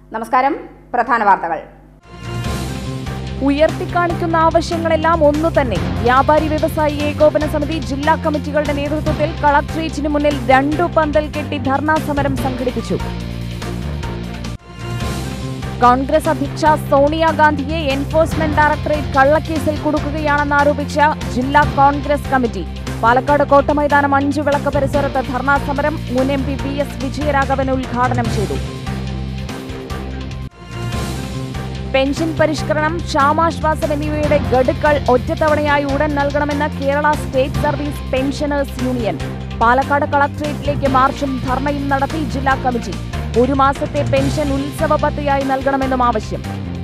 നമസ്കാരം. പ്രധാന വാർത്തകൾ. ഉയർത്തിക്കാണിക്കുന്ന ആവശ്യങ്ങളെല്ലാം ഒന്നു തന്നെ. വ്യാപാരി വ്യവസായി ഏകോപന സമിതി ജില്ലാ കമ്മിറ്റികളുടെ നേതൃത്വത്തിൽ കളക്ടറേറ്റിന് മുന്നിൽ 2 പന്തൽ കെട്ടി ധർണാ സമരം സംഘടിപ്പിച്ചു. കോൺഗ്രസ് അധ്യക്ഷ സോണിയാഗാന്ധിയെ എൻഫോഴ്സ്മെന്റ് ഡയറക്ടറേറ്റ് കള്ളക്കേസിൽ കുടുക്കുകയാണെന്നാരോപിച്ച ജില്ലാ കോൺഗ്രസ് കമ്മിറ്റി പാലക്കാട് കോട്ടമൈതാനം 5 വിളക്ക് പരിസരത്ത് ധർണാ സമരം മുൻ MP VS വിജയരാഘവൻ ഉദ്ഘാടനം ചെയ്തു. പെൻഷൻ പരിഷ്കരണം, ക്ഷാമാശ്വാസം എന്നിവയുടെ ഗഡുക്കൾ ഒറ്റത്തവണയായി ഉടൻ നൽകണമെന്ന് Kerala state service pensioners union. Palakkad കളക്ടറേറ്റിലേക്ക് മാർച്ചും ധർണയും നടത്തി ജില്ലാ കമ്മിറ്റി. 1 മാസത്തെ പെൻഷൻ ഉത്സവ പദ്ധതിയായി നൽകണമെന്നും ആവശ്യം.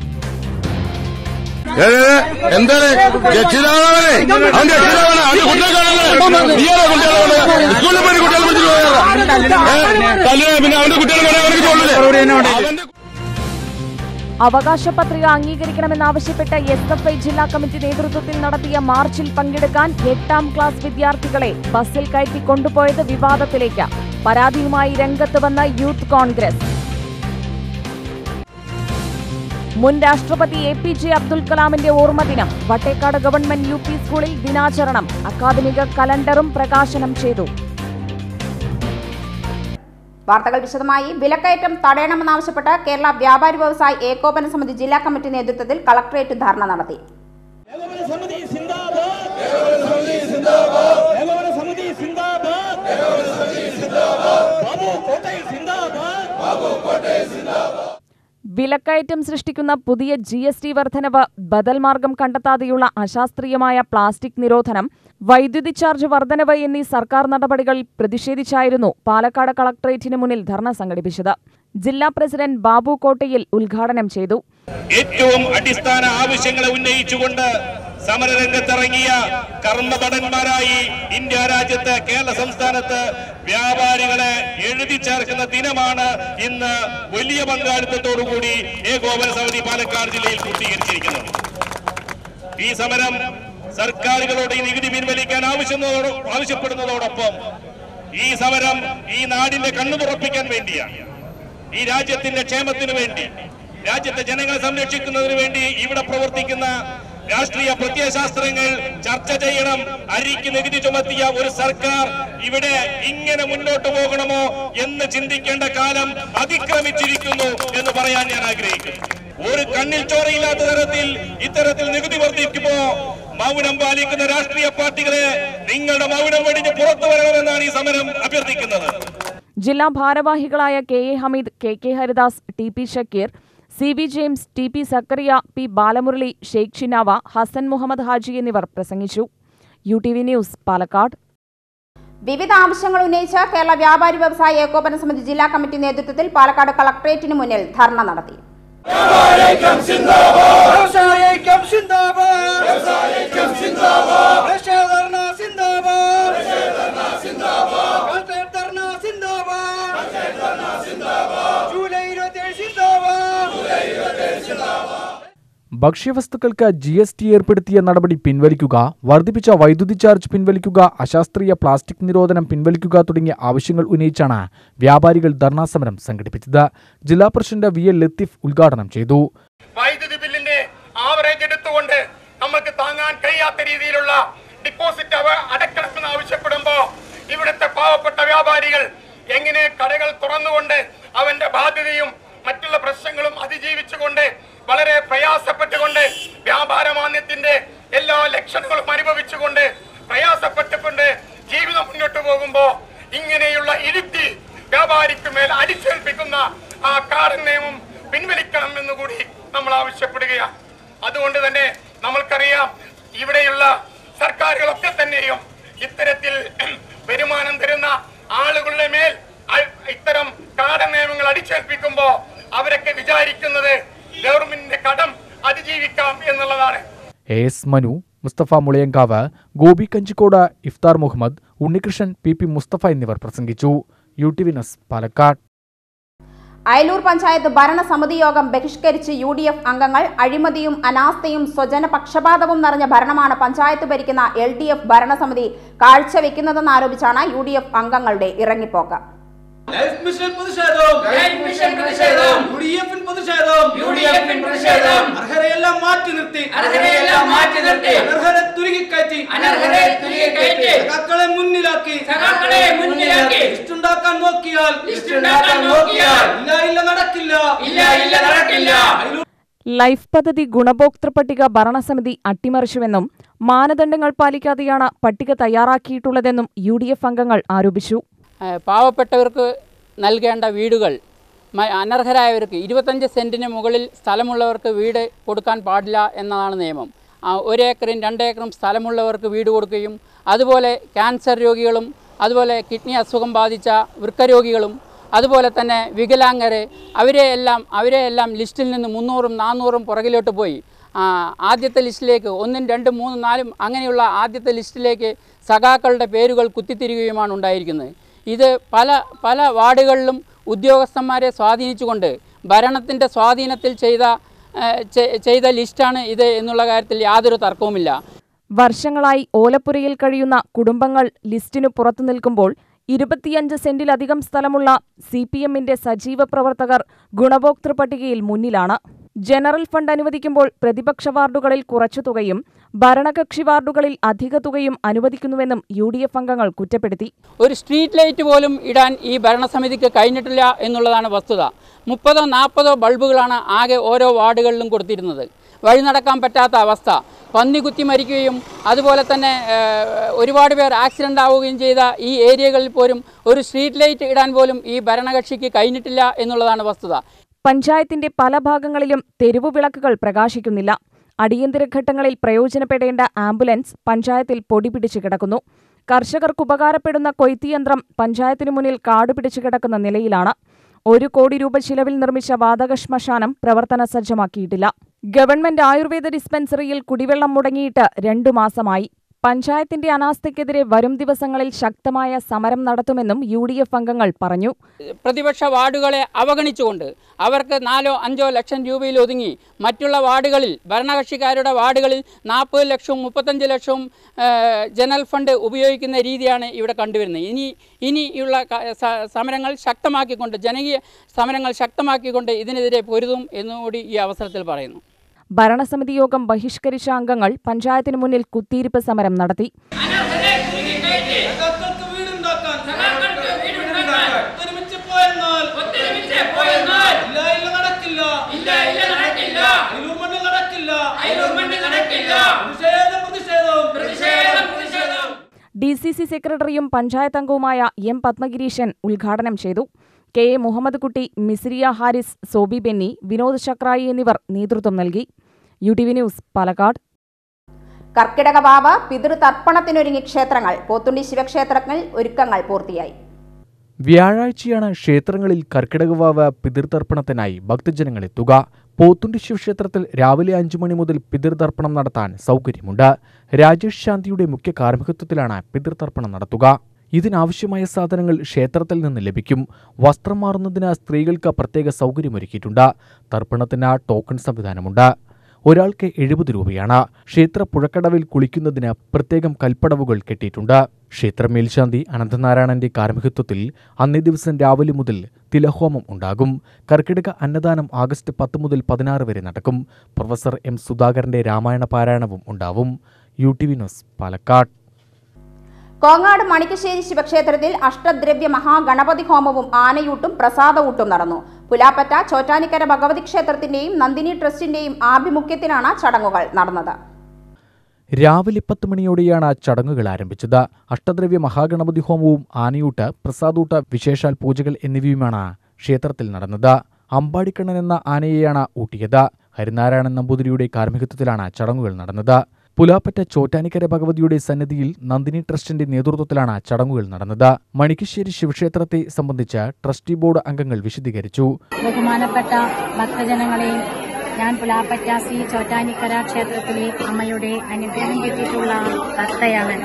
അവകാശ പത്രിക അംഗീകരിക്കണമെന്നാവശ്യപ്പെട്ട് SFI ജില്ലാ കമ്മിറ്റി നേതൃത്വത്തിൽ നടത്തിയ മാർച്ചിൽ പങ്കെടുക്കാൻ 8ാം ക്ലാസ് വിദ്യാർത്ഥികളെ ബസ്സിൽ കയറ്റി കൊണ്ടുപോയത് വിവാദത്തിലേക്ക്. പരാതിയുമായി രംഗത്ത് വന്ന യൂത്ത് കോൺഗ്രസ്. മുൻ രാഷ്ട്രപതി APJ അബ്ദുൽ കലാമിന്റെ ഓർമ്മദിനം. വട്ടേക്കാട് ഗവൺമെന്റ് UP സ്കൂളിൽ ദിനാചരണം. അക്കാദമിക കലണ്ടറും പ്രകാശനം ചെയ്തു. വാർത്തകൾ വിശദമായി. വിലക്കയറ്റം തടയണമെന്നാവശ്യപ്പെട്ട് കേരള വ്യാപാരി വ്യവസായി ഏകോപന സമിതി ജില്ലാ കമ്മിറ്റി നേതൃത്വത്തിൽ കളക്ടറേറ്റ് ധർണ നടത്തി. വിലക്കയറ്റം സൃഷ്ടിക്കുന്ന പുതിയ GST വർധനവ്, ബദൽ മാർഗം കണ്ടെത്താതെയുള്ള അശാസ്ത്രീയമായ പ്ലാസ്റ്റിക് നിരോധനം, വൈദ്യുതി ചാർജ് വർധനവ് എന്നീ സർക്കാർ നടപടികളിൽ പ്രതിഷേധിച്ചായിരുന്നു പാലക്കാട് കളക്ടറേറ്റിന് മുന്നിൽ ധർണ സംഘടിപ്പിച്ചത്. ജില്ലാ പ്രസിഡന്റ് ബാബു കോട്ടയിൽ ഉദ്ഘാടനം ചെയ്തു. ഏറ്റവും അടിസ്ഥാന ആവശ്യങ്ങളെ ഉന്നയിച്ചുകൊണ്ട് സമരരംഗത്തിറങ്ങിയ കർമ്മഭടന്മാരായി ഇന്ത്യ രാജ്യത്ത്, കേരള സംസ്ഥാനത്ത് വ്യാപാരികളെ എഴുതി ചേർക്കുന്ന ദിനമാണ് ഇന്ന്. വലിയ പങ്കാളിത്തത്തോടുകൂടി ഏകോപന സമിതി പാലക്കാട് ജില്ലയിൽ പൂർത്തീകരിച്ചിരിക്കുന്നത്. ഈ സമരം സർക്കാരുകളോട് ഈ നികുതി പിൻവലിക്കാൻ ആവശ്യപ്പെടുന്നതോടൊപ്പം ഈ സമരം ഈ നാടിന്റെ കണ്ണു തുറപ്പിക്കാൻ വേണ്ടിയാണ്. ഈ രാജ്യത്തിന്റെ ക്ഷേമത്തിനു വേണ്ടി, രാജ്യത്തെ ജനങ്ങളെ സംരക്ഷിക്കുന്നതിന് വേണ്ടി ഇവിടെ പ്രവർത്തിക്കുന്ന രാഷ്ട്രീയ പ്രത്യയശാസ്ത്രങ്ങൾ ചർച്ച ചെയ്യണം. അരിക്ക് നികുതി ചുമത്തിയ ഒരു സർക്കാർ ഇവിടെ ഇങ്ങനെ മുന്നോട്ട് പോകണമോ എന്ന് ചിന്തിക്കേണ്ട കാലം അതിക്രമിച്ചിരിക്കുന്നു എന്ന് പറയാൻ ഞാൻ ആഗ്രഹിക്കുന്നു. ഒരു കണ്ണിൽ ചോരയില്ലാത്ത തരത്തിൽ ഇത്തരത്തിൽ നികുതി വർദ്ധിക്കുമ്പോ മൗനം പാലിക്കുന്ന രാഷ്ട്രീയ പാർട്ടികളെ നിങ്ങളുടെ മൗനം വെടിഞ്ഞ് പുറത്തു വരണമെന്നാണ് ഈ സമരം അഭ്യർത്ഥിക്കുന്നത്. ജില്ലാ ഭാരവാഹികളായ KA Hameed, KK Haridas, TP Shakeer, CB James, TP Sakkariya, P Balamurali, Sheikh Shinava, Hasan Muhammad Haji എന്നിവർ പ്രസംഗിച്ചു. UTV news, Palakkad. വിവിധ ആവശ്യങ്ങൾ ഉന്നയിച്ച് കേരള വ്യാപാരി വ്യവസായി ഏകോപന സമിതി ജില്ലാ കമ്മിറ്റി നേതൃത്വത്തിൽ പാലക്കാട് കളക്ടറേറ്റിന് മുന്നിൽ ധർണ നടത്തി. ഭക്ഷ്യവസ്തുക്കൾക്ക് GST ഏർപ്പെടുത്തിയ നടപടി പിൻവലിക്കുക, വർദ്ധിപ്പിച്ച വൈദ്യുതി ചാർജ് പിൻവലിക്കുക, അശാസ്ത്രീയ പ്ലാസ്റ്റിക് നിരോധനം പിൻവലിക്കുക തുടങ്ങിയ ആവശ്യങ്ങൾ ഉന്നയിച്ചാണ് വ്യാപാരികൾ ധർണാ സമരം സംഘടിപ്പിച്ചത്. ജില്ലാ പ്രസിഡന്റ് VL ലത്തീഫ് ഉദ്ഘാടനം ചെയ്തു. വൈദ്യുതി ബില്ലിന്റെ ആവറേജ് എടുത്തുകൊണ്ട് നമുക്ക് താങ്ങാൻ കഴിയാത്ത രീതിയിലുള്ള ഡിപ്പോസിറ്റ് അടക്കണമെന്ന് ആവശ്യപ്പെടുമ്പോൾ ഇവിടുത്തെ പാവപ്പെട്ട വ്യാപാരികൾ എങ്ങനെ കടകൾ തുറന്നുകൊണ്ട് അവന്റെ ബാധ്യതയും മറ്റുള്ള പ്രശ്നങ്ങളും അതിജീവിച്ചുകൊണ്ട് വളരെ പ്രയാസപ്പെട്ടുകൊണ്ട് വ്യാപാരമാന്യത്തിന്റെ എല്ലാ ലക്ഷണങ്ങളും അനുഭവിച്ചുകൊണ്ട് പ്രയാസപ്പെട്ടുകൊണ്ട് ജീവിതം മുന്നോട്ട് പോകുമ്പോ ഇങ്ങനെയുള്ള ഇരുത്തി വ്യാപാരിക്ക് മേൽ അടിച്ചേൽപ്പിക്കുന്ന ആ കാടൻ നിയമം പിൻവലിക്കണം എന്നുകൂടി നമ്മൾ ആവശ്യപ്പെടുകയാണ്. അതുകൊണ്ട് തന്നെ നമ്മൾക്കറിയാം, ഇവിടെയുള്ള സർക്കാരുകളൊക്കെ തന്നെയും ഇത്തരത്തിൽ വരുമാനം തരുന്ന ആളുകളുടെ മേൽ ഇത്തരം കാടൻ നിയമങ്ങൾ അടിച്ചേൽപ്പിക്കുമ്പോ അവരൊക്കെ വിചാരിക്കുന്നത് ഗവൺമെന്റിന്റെ കടം അതിജീവിക്കാം എന്നുള്ളതാണ്. AS മനു, മുസ്തഫ മുളയങ്കാവ്, ഗോപി കഞ്ചിക്കോട്, ഇഫ്താർ മുഹമ്മദ്, ഉണ്ണികൃഷ്ണൻ, PP മുസ്തഫ എന്നിവർ പ്രസംഗിച്ചു. UTV news, Palakkad. അയലൂർ പഞ്ചായത്ത് ഭരണസമിതി യോഗം ബഹിഷ്കരിച്ച് UDF അംഗങ്ങൾ. അഴിമതിയും അനാസ്ഥയും സ്വജനപക്ഷപാതവും നിറഞ്ഞ ഭരണമാണ് പഞ്ചായത്ത് ഭരിക്കുന്ന LDF ഭരണസമിതി കാഴ്ചവെക്കുന്നതെന്നാരോപിച്ചാണ് UDF അംഗങ്ങളുടെ ഇറങ്ങിപ്പോക്ക്. ലൈഫ് മിഷൻ പ്രതിഷേധം ലൈഫ് പദ്ധതി ഗുണഭോക്തൃ പട്ടിക ഭരണസമിതി അട്ടിമറിച്ചുവെന്നും മാനദണ്ഡങ്ങൾ പാലിക്കാതെയാണ് പട്ടിക തയ്യാറാക്കിയിട്ടുള്ളതെന്നും UDF അംഗങ്ങൾ ആരോപിച്ചു. പാവപ്പെട്ടവർക്ക് നൽകേണ്ട വീടുകൾ അനർഹരായവർക്ക് 25 സെന്റിന് മുകളിൽ സ്ഥലമുള്ളവർക്ക് വീട് കൊടുക്കാൻ പാടില്ല എന്നതാണ് നിയമം. 1 ഏക്കറും 2 ഏക്കറും സ്ഥലമുള്ളവർക്ക് വീട് കൊടുക്കുകയും അതുപോലെ ക്യാൻസർ രോഗികളും അതുപോലെ കിഡ്നി അസുഖം ബാധിച്ച വൃക്കരോഗികളും അതുപോലെ തന്നെ വികലാംഗരെ അവരെയെല്ലാം ലിസ്റ്റിൽ നിന്ന് 300ഉം 400ഉം പുറകിലോട്ട് പോയി ആദ്യത്തെ ലിസ്റ്റിലേക്ക് 1, 2, 3, 4 അങ്ങനെയുള്ള ആദ്യത്തെ ലിസ്റ്റിലേക്ക് സഖാക്കളുടെ പേരുകൾ കുത്തിത്തിരികുകയുമാണ് ഉണ്ടായിരിക്കുന്നത്. ഇത് പല വാർഡുകളിലും ഉദ്യോഗസ്ഥന്മാരെ സ്വാധീനിച്ചുകൊണ്ട് ഭരണത്തിൻ്റെ സ്വാധീനത്തിൽ ചെയ്ത ലിസ്റ്റാണ് ഇത് എന്നുള്ള കാര്യത്തിൽ യാതൊരു തർക്കവുമില്ല. വർഷങ്ങളായി ഓലപ്പുരയിൽ കഴിയുന്ന കുടുംബങ്ങൾ ലിസ്റ്റിനു പുറത്തു നിൽക്കുമ്പോൾ 25 സെന്റിലധികം സ്ഥലമുള്ള CPMന്റെ സജീവ പ്രവർത്തകർ ഗുണഭോക്തൃ പട്ടികയിൽ മുന്നിലാണ്. ജനറൽ ഫണ്ട് അനുവദിക്കുമ്പോൾ പ്രതിപക്ഷ വാർഡുകളിൽ കുറച്ചു തുകയും ഭരണകക്ഷി വാർഡുകളിൽ അധിക തുകയും അനുവദിക്കുന്നുവെന്നും UDF അംഗങ്ങൾ കുറ്റപ്പെടുത്തി. ഒരു സ്ട്രീറ്റ് ലൈറ്റ് പോലും ഇടാൻ ഈ ഭരണസമിതിക്ക് കഴിഞ്ഞിട്ടില്ല എന്നുള്ളതാണ് വസ്തുത. 30-40 ബൾബുകളാണ് ആകെ ഓരോ വാർഡുകളിലും കൊടുത്തിരുന്നത്. വഴി നടക്കാൻ പറ്റാത്ത അവസ്ഥ, പന്നി കുത്തി മരിക്കുകയും അതുപോലെ തന്നെ ഒരുപാട് പേർ ആക്സിഡൻ്റ് ആവുകയും ചെയ്ത ഈ ഏരിയകളിൽ പോലും ഒരു സ്ട്രീറ്റ് ലൈറ്റ് ഇടാൻ പോലും ഈ ഭരണകക്ഷിക്ക് കഴിഞ്ഞിട്ടില്ല എന്നുള്ളതാണ് വസ്തുത. പഞ്ചായത്തിന്റെ പല ഭാഗങ്ങളിലും തെരുവു വിളക്കുകൾ പ്രകാശിക്കുന്നില്ല. അടിയന്തര ഘട്ടങ്ങളിൽ പ്രയോജനപ്പെടേണ്ട ആംബുലൻസ് പഞ്ചായത്തിൽ പൊടിപിടിച്ചു കിടക്കുന്നു. കർഷകർക്ക് ഉപകാരപ്പെടുന്ന കൊയ്ത്തിയന്ത്രം പഞ്ചായത്തിനു മുന്നിൽ കാടുപിടിച്ചു കിടക്കുന്ന നിലയിലാണ്. 1 കോടി രൂപ ചിലവിൽ നിർമ്മിച്ച വാതക ശ്മശാനം പ്രവർത്തന സജ്ജമാക്കിയിട്ടില്ല. ഗവൺമെന്റ് ആയുർവേദ ഡിസ്പെൻസറിയിൽ കുടിവെള്ളം മുടങ്ങിയിട്ട് 2 മാസമായി. പഞ്ചായത്തിന്റെ അനാസ്ഥയ്ക്കെതിരെ വരും ദിവസങ്ങളിൽ ശക്തമായ സമരം നടത്തുമെന്നും UDF അംഗങ്ങൾ പറഞ്ഞു. പ്രതിപക്ഷ വാർഡുകളെ അവഗണിച്ചുകൊണ്ട് അവർക്ക് 4-5 ലക്ഷം രൂപയിൽ ഒതുങ്ങി മറ്റുള്ള വാർഡുകളിൽ ഭരണകക്ഷിക്കാരുടെ വാർഡുകളിൽ 40 ലക്ഷവും 35 ലക്ഷവും ജനറൽ ഫണ്ട് ഉപയോഗിക്കുന്ന രീതിയാണ് ഇവിടെ കണ്ടുവരുന്നത്. ഇനിയുള്ള സമരങ്ങൾ ശക്തമാക്കിക്കൊണ്ട് ജനകീയ സമരങ്ങൾ ശക്തമാക്കിക്കൊണ്ട് ഇതിനെതിരെ പൊരുതും എന്നുകൂടി ഈ അവസരത്തിൽ പറയുന്നു. ഭരണസമിതി യോഗം ബഹിഷ്കരിച്ച അംഗങ്ങൾ പഞ്ചായത്തിനു മുന്നിൽ കുത്തിയിരിപ്പ് സമരം നടത്തി. DCC സെക്രട്ടറിയും പഞ്ചായത്ത് അംഗവുമായ M. പത്മഗിരീശൻ ഉദ്ഘാടനം ചെയ്തു. KA മുഹമ്മദ് കുട്ടി, മിസ്രിയ ഹാരിസ്, സോബി ബെന്നി, വിനോദ് ചക്രായി എന്നിവർ നേതൃത്വം നൽകി. UTV news, Palakkad. കർക്കിടക വാവ് പിതൃതർപ്പണത്തിനൊരുങ്ങി ക്ഷേത്രങ്ങൾ. പോത്തുണ്ടി ശിവക്ഷേത്രങ്ങളിൽ ഒരുക്കങ്ങൾ പൂർത്തിയായി. വ്യാഴാഴ്ചയാണ് ക്ഷേത്രങ്ങളിൽ കർക്കിടകവാവ് പിതൃതർപ്പണത്തിനായി ഭക്തജനങ്ങളെത്തുക. പോത്തുണ്ടി ശിവക്ഷേത്രത്തിൽ രാവിലെ 5 മണി മുതൽ പിതൃതർപ്പണം നടത്താൻ സൗകര്യമുണ്ട്. രാജേഷ് ശാന്തിയുടെ മുഖ്യ കാർമ്മികത്വത്തിലാണ് പിതൃതർപ്പണം നടത്തുക. ഇതിനാവശ്യമായ സാധനങ്ങൾ ക്ഷേത്രത്തിൽ നിന്ന് ലഭിക്കും. വസ്ത്രം മാറുന്നതിന് സ്ത്രീകൾക്ക് പ്രത്യേക സൗകര്യമൊരുക്കിയിട്ടുണ്ട്. തർപ്പണത്തിന് ടോക്കൺ സംവിധാനമുണ്ട്. ഒരാൾക്ക് 70 രൂപയാണ്. ക്ഷേത്ര പുഴക്കടവിൽ കുളിക്കുന്നതിന് പ്രത്യേകം കൽപ്പടവുകൾ കെട്ടിയിട്ടുണ്ട്. ക്ഷേത്ര മേൽശാന്തി അനന്തനാരായണന്റെ കാർമ്മികത്വത്തിൽ അന്നേ ദിവസം രാവിലെ മുതൽ തിലഹോമം ഉണ്ടാകും. കർക്കിടക അന്നദാനം ആഗസ്റ്റ് 10 മുതൽ 16 വരെ നടക്കും. Professor M. സുധാകരന്റെ രാമായണ പാരായണവും ഉണ്ടാവും. UTV news, Palakkad. കോങ്ങാട് മണിക്കശ്ശേരി ശിവക്ഷേത്രത്തിൽ അഷ്ടദ്രവ്യ മഹാഗണപതി ഹോമവും ആനയൂട്ടും പ്രസാദഊട്ടും നടന്നു. പുലാപ്പറ്റ ചോറ്റാനിക്കര ഭഗവതി ക്ഷേത്രത്തിന്റെയും നന്ദിനി ട്രസ്റ്റിന്റെയും ആഭിമുഖ്യത്തിലാണ് ചടങ്ങുകൾ നടന്നത്. രാവിലെ 10 മണിയോടെയാണ് ചടങ്ങുകൾ ആരംഭിച്ചത്. അഷ്ടദ്രവ്യ മഹാഗണപതി ഹോമവും ആനയൂട്ട്, പ്രസാദൂട്ട്, വിശേഷാൽ പൂജകൾ എന്നിവയുമാണ് ക്ഷേത്രത്തിൽ നടന്നത്. അമ്പാടിക്കണ്ണൻ എന്ന ആനയെയാണ് ഊട്ടിയത്. ഹരിനാരായണൻ നമ്പൂതിരിയുടെ കാർമ്മികത്വത്തിലാണ് ചടങ്ങുകൾ നടന്നത്. പുലാപ്പറ്റ ചോറ്റാനിക്കര ഭഗവതിയുടെ സന്നിധിയിൽ നന്ദിനി ട്രസ്റ്റിന്റെ നേതൃത്വത്തിലാണ് ചടങ്ങുകൾ നടന്നത്. മണിക്കശ്ശേരി ശിവക്ഷേത്രത്തെ സംബന്ധിച്ച് ട്രസ്റ്റി ബോർഡ് അംഗങ്ങൾ വിശദീകരിച്ചു. ബഹുമാനപ്പെട്ട ഭക്തജനങ്ങളെ, ഞാൻ പുലാപ്പറ്റ ശ്രീ ചോറ്റാനിക്കര ക്ഷേത്രത്തിലെ അമ്മയുടെ അനുഗ്രഹം കിട്ടിയിട്ടുള്ള ഭക്തയാണ്.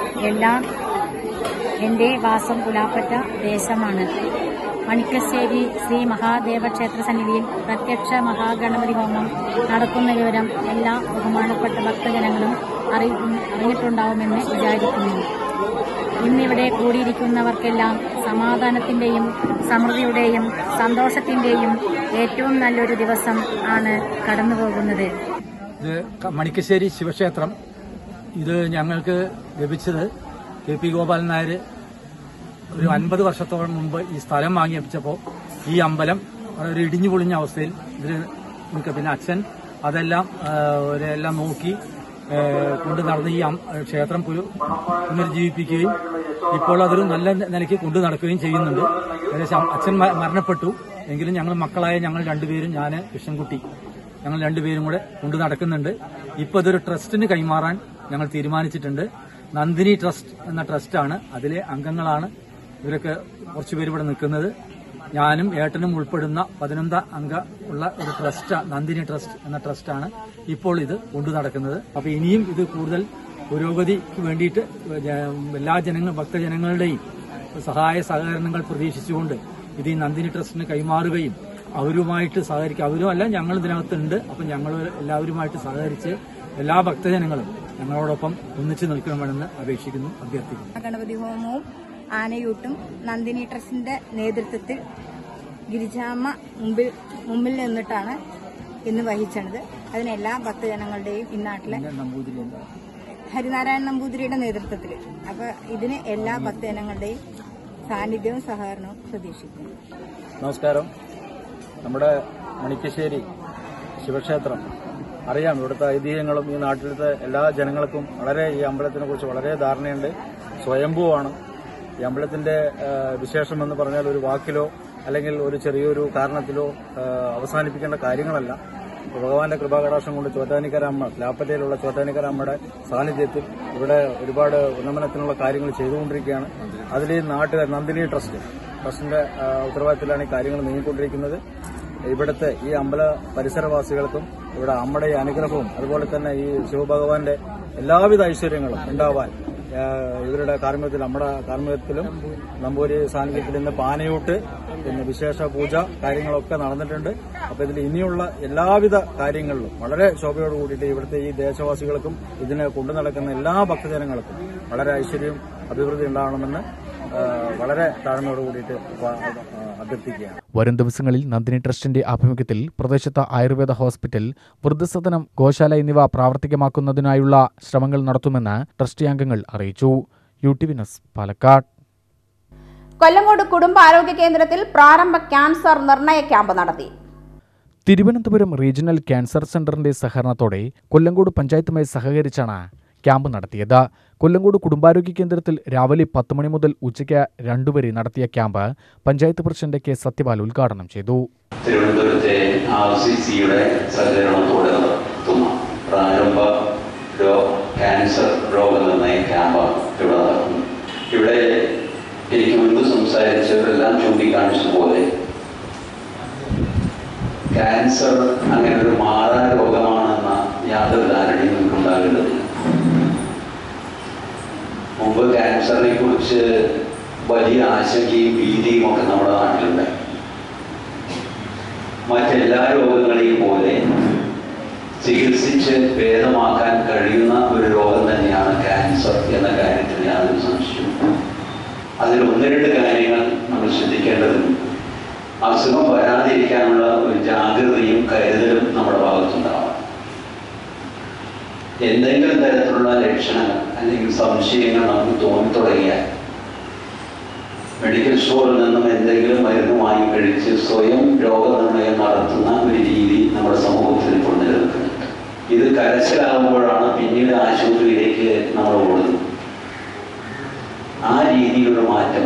എന്റെ വാസം പുലാപ്പറ്റ ദേശമാണ്. മണിക്കശ്ശേരി ശ്രീ മഹാദേവ ക്ഷേത്ര സന്നിധിയിൽ പ്രത്യക്ഷ മഹാഗണപതി ഹോമം നടക്കുന്ന വിവരം എല്ലാ ബഹുമാനപ്പെട്ട ഭക്തജനങ്ങളും അറിഞ്ഞിട്ടുണ്ടാവുമെന്ന് വിചാരിക്കുന്നു. ഇന്നിവിടെ കൂടിയിരിക്കുന്നവർക്കെല്ലാം സമാധാനത്തിന്റെയും സമൃദ്ധിയുടെയും സന്തോഷത്തിന്റെയും ഏറ്റവും നല്ലൊരു ദിവസം ആണ് കടന്നുപോകുന്നത്. ഇത് മണിക്കശ്ശേരി ശിവക്ഷേത്രം. ഇത് ഞങ്ങൾക്ക് ലഭിച്ചത് KP ഗോപാലൻ നായർ ഒരു 50 വർഷത്തോളം മുമ്പ് ഈ സ്ഥലം വാങ്ങിയപ്പോൾ ഈ അമ്പലം ഒരു ഇടിഞ്ഞു പൊളിഞ്ഞ അവസ്ഥയിൽ ഇതിൽ നിൽക്കുക. പിന്നെ അച്ഛൻ അതെല്ലാം എല്ലാം നോക്കി കൊണ്ടു നടന്ന് ഈ ക്ഷേത്രം പുനരുജ്ജീവിപ്പിക്കുകയും ഇപ്പോൾ അതൊരു നല്ല നിലയ്ക്ക് കൊണ്ടു നടക്കുകയും ചെയ്യുന്നുണ്ട്. ഏകദേശം അച്ഛൻ മരണപ്പെട്ടു എങ്കിലും ഞങ്ങൾ മക്കളായ ഞങ്ങൾ രണ്ടുപേരും, ഞാൻ കൃഷ്ണൻകുട്ടി, ഞങ്ങൾ രണ്ടുപേരും കൂടെ കൊണ്ടു നടക്കുന്നുണ്ട്. ഇപ്പോൾ ഇതൊരു ട്രസ്റ്റിന് കൈമാറാൻ ഞങ്ങൾ തീരുമാനിച്ചിട്ടുണ്ട്. നന്ദിനി ട്രസ്റ്റ് എന്ന ട്രസ്റ്റാണ്. അതിലെ അംഗങ്ങളാണ് ഇവരൊക്കെ കുറച്ചുപേര് ഇവിടെ നിൽക്കുന്നത്. ഞാനും ഏട്ടനും ഉൾപ്പെടുന്ന 11 അംഗ ഉള്ള ഒരു ട്രസ്റ്റ്, നന്ദിനി ട്രസ്റ്റ് എന്ന ട്രസ്റ്റാണ് ഇപ്പോൾ ഇത് കൊണ്ടു നടക്കുന്നത്. അപ്പൊ ഇനിയും ഇത് കൂടുതൽ പുരോഗതിക്ക് വേണ്ടിയിട്ട് എല്ലാ ഭക്തജനങ്ങളുടെയും സഹായ സഹകരണങ്ങൾ പ്രതീക്ഷിച്ചുകൊണ്ട് ഇത് ഈ നന്ദിനി ട്രസ്റ്റിന് കൈമാറുകയും അവരുമായിട്ട് സഹകരിക്കുക. അവരും അല്ല, ഞങ്ങൾ ഇതിനകത്തുണ്ട്. അപ്പം ഞങ്ങൾ എല്ലാവരുമായിട്ട് സഹകരിച്ച് എല്ലാ ഭക്തജനങ്ങളും ഞങ്ങളോടൊപ്പം ഒന്നിച്ചു നിൽക്കണമെന്ന് അപേക്ഷിക്കുന്നു, അഭ്യർത്ഥിക്കുന്നു. ഗണപതി ഹോമവും ആനയൂട്ടും നന്ദിനി ട്രസ്റ്റിന്റെ നേതൃത്വത്തിൽ ഗിരിജാമ്മ മുമ്പിൽ നിന്നിട്ടാണ് ഇന്ന് വഹിച്ചത്. അതിന് എല്ലാ ഭക്തജനങ്ങളുടെയും ഈ നാട്ടിലെ ഹരിനാരായണ നമ്പൂതിരിയുടെ നേതൃത്വത്തിൽ. അപ്പൊ ഇതിന് എല്ലാ ഭക്തജനങ്ങളുടെയും സാന്നിധ്യവും സഹകരണവും പ്രതീക്ഷിക്കുന്നു. നമസ്കാരം. നമ്മുടെ മണിക്കശ്ശേരി ശിവക്ഷേത്രം അറിയാം. ഇവിടുത്തെ ഐതിഹ്യങ്ങളും ഈ നാട്ടിലത്തെ എല്ലാ ജനങ്ങൾക്കും ഈ അമ്പലത്തിനെ കുറിച്ച് വളരെ ധാരണയുണ്ട്. സ്വയംഭൂവാണ്. ഈ അമ്പലത്തിന്റെ വിശേഷം എന്ന് പറഞ്ഞാൽ ഒരു വാക്കിലോ അല്ലെങ്കിൽ ഒരു ചെറിയൊരു കാരണത്തിലോ അവസാനിപ്പിക്കേണ്ട കാര്യങ്ങളല്ല. ഭഗവാന്റെ കൃപാകടാക്ഷം കൊണ്ട് ചോറ്റാനിക്കരമ്മ, ലാപ്പറ്റയിലുള്ള ചോറ്റാനിക്കരമ്മയുടെ സാന്നിധ്യത്തിൽ ഇവിടെ ഒരുപാട് ഉന്നമനത്തിനുള്ള കാര്യങ്ങൾ ചെയ്തുകൊണ്ടിരിക്കുകയാണ്. അതിൽ ഈ നാട്ടുകാർ നന്ദിനി ട്രസ്റ്റിന്റെ ഉത്തരവാദിത്തത്തിലാണ് ഈ കാര്യങ്ങൾ നീങ്ങിക്കൊണ്ടിരിക്കുന്നത്. ഇവിടുത്തെ ഈ അമ്പല പരിസരവാസികൾക്കും ഇവിടെ അമ്മയുടെ അനുഗ്രഹവും അതുപോലെ തന്നെ ഈ ശിവഭഗവാന്റെ എല്ലാവിധ ഐശ്വര്യങ്ങളും ഉണ്ടാവാൻ ഇവരുടെ കാർമ്മികത്തിൽ, നമ്മുടെ കാർമ്മികത്തിലും നമ്പൂരി സാന്നിധ്യത്തിൽ ഇന്ന് പാനയൂട്ട്, പിന്നെ വിശേഷ പൂജ കാര്യങ്ങളൊക്കെ നടന്നിട്ടുണ്ട്. അപ്പൊ ഇതിൽ ഇനിയുള്ള എല്ലാവിധ കാര്യങ്ങളിലും വളരെ ശോഭയോട് കൂടിയിട്ട് ഇവിടുത്തെ ഈ ദേശവാസികൾക്കും ഇതിനെ കൊണ്ടു നടക്കുന്ന എല്ലാ ഭക്തജനങ്ങൾക്കും വളരെ ഐശ്വര്യവും അഭിവൃദ്ധി ഉണ്ടാവണമെന്ന് വളരെ താഴ്മയോട് കൂടിയിട്ട് അഭ്യർത്ഥിക്കുകയാണ്. വരും ദിവസങ്ങളിൽ നന്ദിനി ട്രസ്റ്റിന്റെ ആഭിമുഖ്യത്തിൽ പ്രദേശത്ത് ആയുർവേദ ഹോസ്പിറ്റൽ, വൃദ്ധസദനം, ഗോശാല എന്നിവ പ്രാവർത്തികമാക്കുന്നതിനായുള്ള ശ്രമങ്ങൾ നടത്തുമെന്ന് ട്രസ്റ്റി അംഗങ്ങൾ അറിയിച്ചു. UTV news, Palakkad. കൊല്ലങ്കോട് കുടുംബാരോഗ്യ കേന്ദ്രത്തിൽ പ്രാരംഭ ക്യാൻസർ നിർണയ ക്യാമ്പ് നടത്തി. തിരുവനന്തപുരം റീജിയണൽ ക്യാൻസർ സെന്ററിന്റെ സഹകരണത്തോടെ കൊല്ലങ്കോട് പഞ്ചായത്തുമായി സഹകരിച്ചാണ് ക്യാമ്പ് നടത്തിയത്. കൊല്ലങ്കോട് കുടുംബാരോഗ്യ കേന്ദ്രത്തിൽ രാവിലെ 10 മണി മുതൽ ഉച്ചയ്ക്ക് 2 വരെ നടത്തിയ camp panchayat president K Sathyapal ഉദ്ഘാടനം ചെയ്തു. തിരുവനന്തപുരത്തെ RCCയുടെ സഹകരണത്തോടെ നടത്തുന്ന പ്രാരംഭ ക്യാൻസർ രോഗനിർണയ ക്യാമ്പാണ് ഇവിടെ നടക്കുന്നത്. ഇവിടെ എനിക്ക് മുൻപ് സംസാരിച്ചവരെല്ലാം ചൂണ്ടിക്കാണിച്ചതുപോലെ ക്യാൻസർ അങ്ങനെ ഒരു മാറാ രോഗമാണെന്ന യാതൊരു ധാരണയും നമുക്കുണ്ടാകേണ്ടതില്ല. മുമ്പ് ക്യാൻസറിനെ കുറിച്ച് വലിയ ആശങ്കയും ഭീതിയും ഒക്കെ നമ്മുടെ നാട്ടിലുണ്ടായി. മറ്റെല്ലാ രോഗങ്ങളെയും പോലെ ചികിത്സിച്ച് ഭേദമാക്കാൻ കഴിയുന്ന ഒരു രോഗം തന്നെയാണ് ക്യാൻസർ എന്ന കാര്യത്തിൽ യാതൊരു സംശയവും. അതിൽ 1-2 കാര്യങ്ങൾ നമ്മൾ ശ്രദ്ധിക്കേണ്ടതുണ്ട്. അസുഖം വരാതിരിക്കാനുള്ള ഒരു ജാഗ്രതയും കരുതലും നമ്മുടെ ഭാഗത്തുണ്ടാവണം. എന്തെങ്കിലും തരത്തിലുള്ള ലക്ഷണങ്ങൾ അല്ലെങ്കിൽ സംശയങ്ങൾ നമുക്ക് തോന്നി തുടങ്ങിയാൽ മെഡിക്കൽ സ്റ്റോറിൽ നിന്നും എന്തെങ്കിലും മരുന്ന് വാങ്ങി കഴിച്ച് സ്വയം രോഗനിർണയം നടത്തുന്ന ഒരു രീതി നമ്മുടെ സമൂഹത്തിൽ ഇപ്പോൾ നിലനിൽക്കുന്നുണ്ട്. ഇത് കരച്ചിലാകുമ്പോഴാണ് പിന്നീട് ആശുപത്രിയിലേക്ക് നമ്മൾ ഓടുന്നത്. ആ രീതിയിലുള്ള മാറ്റം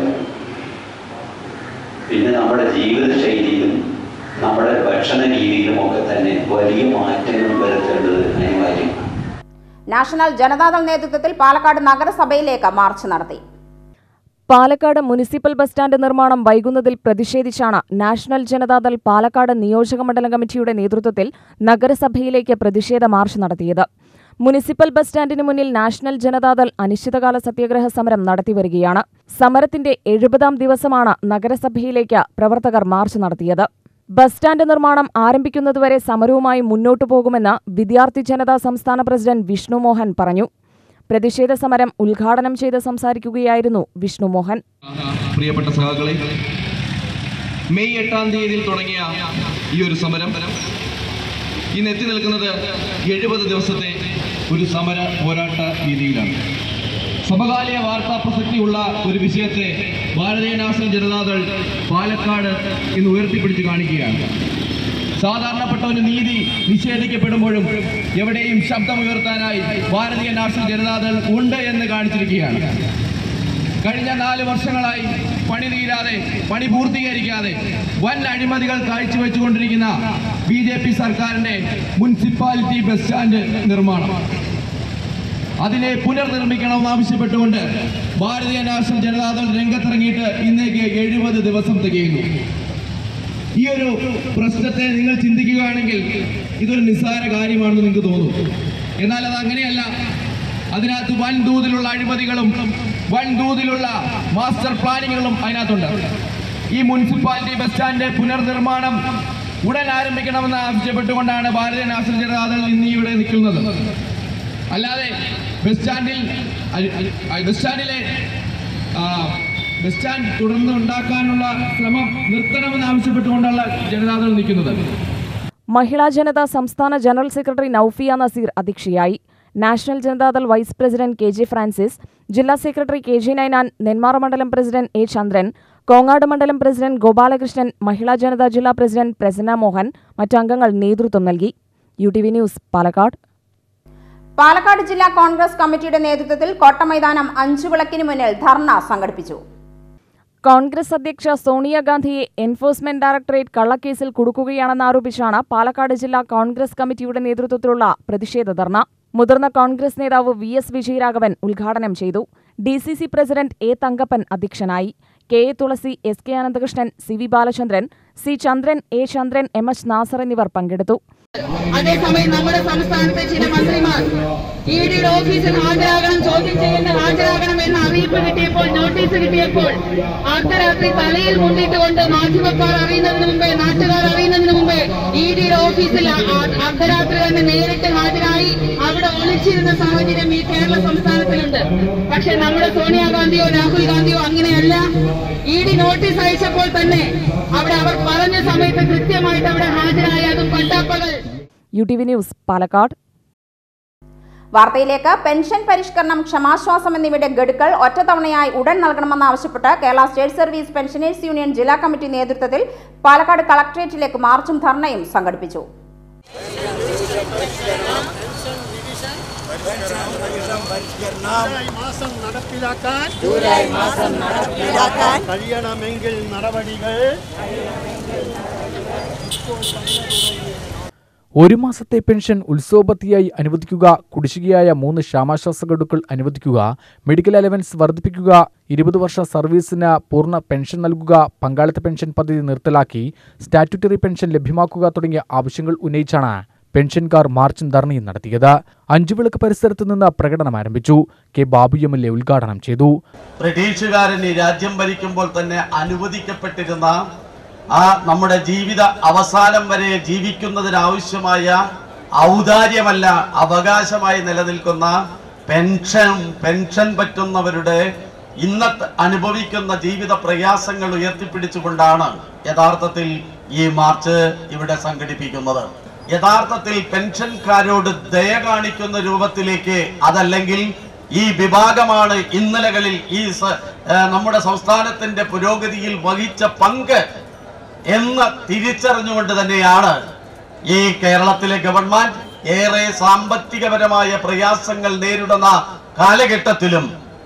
പിന്നെ നമ്മുടെ ജീവിതശൈലിയിലും നമ്മുടെ ഭക്ഷണ രീതിയിലും ഒക്കെ തന്നെ വലിയ മാറ്റങ്ങൾ വരുത്തേണ്ടത് അനിവാര്യമാണ്. നാഷണൽ ജനതാദൾ നേതൃത്വത്തിൽ പാലക്കാട് നഗരസഭയിലേക്ക് മാർച്ച് നടത്തി. പാലക്കാട് മുനിസിപ്പൽ ബസ് സ്റ്റാൻഡ് നിർമ്മാണം വൈകുന്നതിൽ പ്രതിഷേധിച്ചാണ് നാഷണൽ ജനതാദൾ പാലക്കാട് നിയോജകമണ്ഡലം കമ്മിറ്റിയുടെ നേതൃത്വത്തിൽ നഗരസഭയിലേക്ക് പ്രതിഷേധ മാർച്ച് നടത്തിയത്. മുനിസിപ്പൽ ബസ് സ്റ്റാൻഡിന് മുന്നിൽ നാഷണൽ ജനതാദൾ അനിശ്ചിതകാല സത്യാഗ്രഹ സമരം നടത്തിവരികയാണ്. സമരത്തിന്റെ 70ാം ദിവസമാണ് നഗരസഭയിലേക്ക് പ്രവർത്തകർ മാർച്ച് നടത്തിയത്. ബസ് സ്റ്റാൻഡ് നിർമ്മാണം ആരംഭിക്കുന്നതുവരെ സമരവുമായി മുന്നോട്ടു പോകുമെന്ന് വിദ്യാർത്ഥി ജനതാ സംസ്ഥാന പ്രസിഡന്റ് വിഷ്ണു മോഹൻ പറഞ്ഞു. പ്രതിഷേധ സമരം ഉദ്ഘാടനം ചെയ്ത് സംസാരിക്കുകയായിരുന്നു വിഷ്ണു മോഹൻ. പ്രിയപ്പെട്ട സഖാക്കളെ, മെയ് 8-ാം തീയതിയിൽ തുടങ്ങിയ ഈ ഒരു സമരം ഇന്ന് എത്തി നിൽക്കുന്നത് 70 ദിവസത്തെ ഒരു സമര പോരാട്ട രീതിയിലാണ്. സമകാലിക വാർത്താ പ്രസക്തിയുള്ള ഒരു വിഷയത്തെ ഭാരതീയ നാഷണൽ ജനതാദൾ പാലക്കാട് ഇന്ന് ഉയർത്തിപ്പിടിച്ച് കാണിക്കുകയാണ്. സാധാരണപ്പെട്ടവന് നീതി നിഷേധിക്കപ്പെടുമ്പോഴും എവിടെയും ശബ്ദമുയർത്താനായി ഭാരതീയ നാഷണൽ ജനതാദൾ ഉണ്ട് എന്ന് കാണിച്ചിരിക്കുകയാണ്. കഴിഞ്ഞ 4 വർഷങ്ങളായി പണി തീരാതെ, പണി പൂർത്തീകരിക്കാതെ വൻ അഴിമതികൾ കാഴ്ചവെച്ചുകൊണ്ടിരിക്കുന്ന BJP സർക്കാരിന്റെ മുനിസിപ്പാലിറ്റി ബസ് സ്റ്റാൻഡ് നിർമ്മാണം, അതിനെ പുനർനിർമ്മിക്കണമെന്ന് ആവശ്യപ്പെട്ടുകൊണ്ട് ഭാരതീയ നാഷണൽ ജനതാദൾ രംഗത്തിറങ്ങിയിട്ട് ഇന്നേക്ക് 70 ദിവസം തികയുന്നു. ഈ ഒരു പ്രശ്നത്തെ നിങ്ങൾ ചിന്തിക്കുകയാണെങ്കിൽ ഇതൊരു നിസ്സാര കാര്യമാണെന്ന് നിങ്ങൾക്ക് തോന്നും. എന്നാൽ അത് അങ്ങനെയല്ല. അതിനകത്ത് വൻതോതിലുള്ള അഴിമതികളും വൻതോതിലുള്ള മാസ്റ്റർ പ്ലാനിങ്ങുകളും അതിനകത്തുണ്ട്. ഈ മുനിസിപ്പാലിറ്റി ബസ് സ്റ്റാൻഡ് പുനർനിർമ്മാണം ഉടൻ ആരംഭിക്കണമെന്ന് ആവശ്യപ്പെട്ടുകൊണ്ടാണ് ഭാരതീയ നാഷണൽ ജനതാദൾ ഇന്ന് ഇവിടെ നിൽക്കുന്നത്. അല്ലാതെ ബസ് സ്റ്റാൻഡ് തുടർന്ന് ഉണ്ടാക്കാനുള്ള ശ്രമം നിർത്തണമെന്ന് ആവശ്യപ്പെട്ടുകൊണ്ടുള്ള ജനതാദൾ നിൽക്കുന്നത്. മഹിളാ ജനത സംസ്ഥാന ജനറൽ സെക്രട്ടറി നൌഫിയ നസീർ അധ്യക്ഷയായി. National Janata Dal vice president KJ Francis, ജില്ലാ സെക്രട്ടറി KJ നൈനാൻ, നെന്മാറ മണ്ഡലം പ്രസിഡന്റ് A ചന്ദ്രൻ, കോങ്ങാട് മണ്ഡലം പ്രസിഡന്റ് ഗോപാലകൃഷ്ണൻ, മഹിളാ ജനതാ ജില്ലാ പ്രസിഡന്റ് പ്രസന്ന മോഹൻ മറ്റംഗങ്ങൾ നേതൃത്വം നൽകി. UTV news, Palakkad. പാലക്കാട് ജില്ലാ കോൺഗ്രസ് കമ്മിറ്റിയുടെ നേതൃത്വത്തിൽ കോട്ടമൈതാനം 5 വിളക്കിന് മുന്നിൽ ധർണ സംഘടിപ്പിച്ചു. കോൺഗ്രസ് അധ്യക്ഷ സോണിയാഗാന്ധിയെ എൻഫോഴ്സ്മെന്റ് ഡയറക്ടറേറ്റ് കള്ളക്കേസിൽ കുടുക്കുകയാണെന്നാരോപിച്ചാണ് പാലക്കാട് ജില്ലാ കോൺഗ്രസ് കമ്മിറ്റിയുടെ നേതൃത്വത്തിലുള്ള പ്രതിഷേധ ധർണ. മുതിർന്ന കോൺഗ്രസ് നേതാവ് VS വിജയരാഘവൻ ഉദ്ഘാടനം ചെയ്തു. DCC പ്രസിഡന്റ് A തങ്കപ്പൻ അധ്യക്ഷനായി. KA Thulasi, SK Ananthakrishnan, CV Balachandran, C Chandran, A Chandran, MH Nasar എന്നിവർ പങ്കെടുത്തു. അതേസമയം നമ്മുടെ സംസ്ഥാനത്തെ ചില മന്ത്രിമാർ EDയുടെ ഓഫീസിൽ ഹാജരാകണം, ചോദ്യം ചെയ്യുന്ന ഹാജരാകണം എന്ന അറിയിപ്പ് കിട്ടിയപ്പോൾ, നോട്ടീസ് കിട്ടിയപ്പോൾ അർദ്ധരാത്രി തലയിൽ മുന്നിട്ടുകൊണ്ട് മാധ്യമക്കാർ അറിയുന്നതിന് മുമ്പേ, നാട്ടുകാർ അറിയുന്നതിന് മുമ്പേ EDയുടെ ഓഫീസിൽ അർദ്ധരാത്രി തന്നെ നേരിട്ട് ഹാജരായി അവിടെ ഒളിച്ചിരുന്ന സാഹചര്യം ഈ കേരള സംസ്ഥാനത്തിലുണ്ട്. പക്ഷെ നമ്മുടെ സോണിയാഗാന്ധിയോ രാഹുൽ ഗാന്ധിയോ അങ്ങനെയല്ല. ED നോട്ടീസ് അയച്ചപ്പോൾ തന്നെ അവിടെ അവർ പറഞ്ഞ സമയത്ത് കൃത്യമായിട്ട് അവിടെ ഹാജരായി. അതും പട്ടാപ്പകൽ. UTV news, Palakkad. വാർത്തയിലേക്ക്. പെൻഷൻ പരിഷ്കരണം, ക്ഷമാശ്വാസം എന്നിവയുടെ ഗഡുക്കൾ ഒറ്റത്തവണയായി ഉടൻ നൽകണമെന്നാവശ്യപ്പെട്ട് Kerala state service pensioners union ജില്ലാ കമ്മിറ്റി നേതൃത്വത്തിൽ പാലക്കാട് കളക്ടറേറ്റിലേക്ക് മാർച്ചും ധർണയും സംഘടിപ്പിച്ചു. കഴിയണമെങ്കിൽ നടപടികൾ. ഒരു മാസത്തെ പെൻഷൻ ഉത്സവബത്തിയായി അനുവദിക്കുക, കുടിശ്ശികയായ 3 ക്ഷാമാശ്വാസ ഗഡുക്കൾ അനുവദിക്കുക, മെഡിക്കൽ അലവൻസ് വർദ്ധിപ്പിക്കുക, 20 വർഷ സർവീസിന് പൂർണ്ണ പെൻഷൻ നൽകുക, പങ്കാളിത്ത പെൻഷൻ പദ്ധതി നിർത്തലാക്കി സ്റ്റാറ്റ്യൂട്ടറി പെൻഷൻ ലഭ്യമാക്കുക തുടങ്ങിയ ആവശ്യങ്ങൾ ഉന്നയിച്ചാണ് പെൻഷൻകാർ മാർച്ചും ധർണയും നടത്തിയത്. 5 വിളക്ക് പരിസരത്ത് നിന്ന് പ്രകടനം ആരംഭിച്ചു. K ബാബു MLA ഉദ്ഘാടനം ചെയ്തു. ബ്രിട്ടീഷുകാരൻ ഈ രാജ്യം ഭരിക്കുമ്പോൾ തന്നെ അനുവദിക്കപ്പെട്ടിരുന്ന നമ്മുടെ ജീവിത അവസാനം വരെ ജീവിക്കുന്നതിനാവശ്യമായ ഔദാര്യമല്ല, അവകാശമായി നിലനിൽക്കുന്ന പെൻഷൻ പറ്റുന്നവരുടെ ഇന്നത്തെ അനുഭവിക്കുന്ന ജീവിത പ്രയാസങ്ങൾ ഉയർത്തിപ്പിടിച്ചുകൊണ്ടാണ് യഥാർത്ഥത്തിൽ ഈ മാർച്ച് ഇവിടെ സംഘടിപ്പിക്കുന്നത്. യഥാർത്ഥത്തിൽ പെൻഷൻകാരോട് ദയ കാണിക്കുന്ന രൂപത്തിലേക്ക്, അതല്ലെങ്കിൽ ഈ വിഭാഗമാണ് ഇന്നലകളിൽ ഈ നമ്മുടെ സംസ്ഥാനത്തിന്റെ പുരോഗതിയിൽ വഹിച്ച പങ്ക് എന്ന് തിരിച്ചറിഞ്ഞുകൊണ്ട് തന്നെയാണ് ഈ കേരളത്തിലെ ഗവൺമെന്റ് ഏറെ സാമ്പത്തികപരമായ പ്രയാസങ്ങൾ നേരിടുന്ന കാലഘട്ടത്തിലും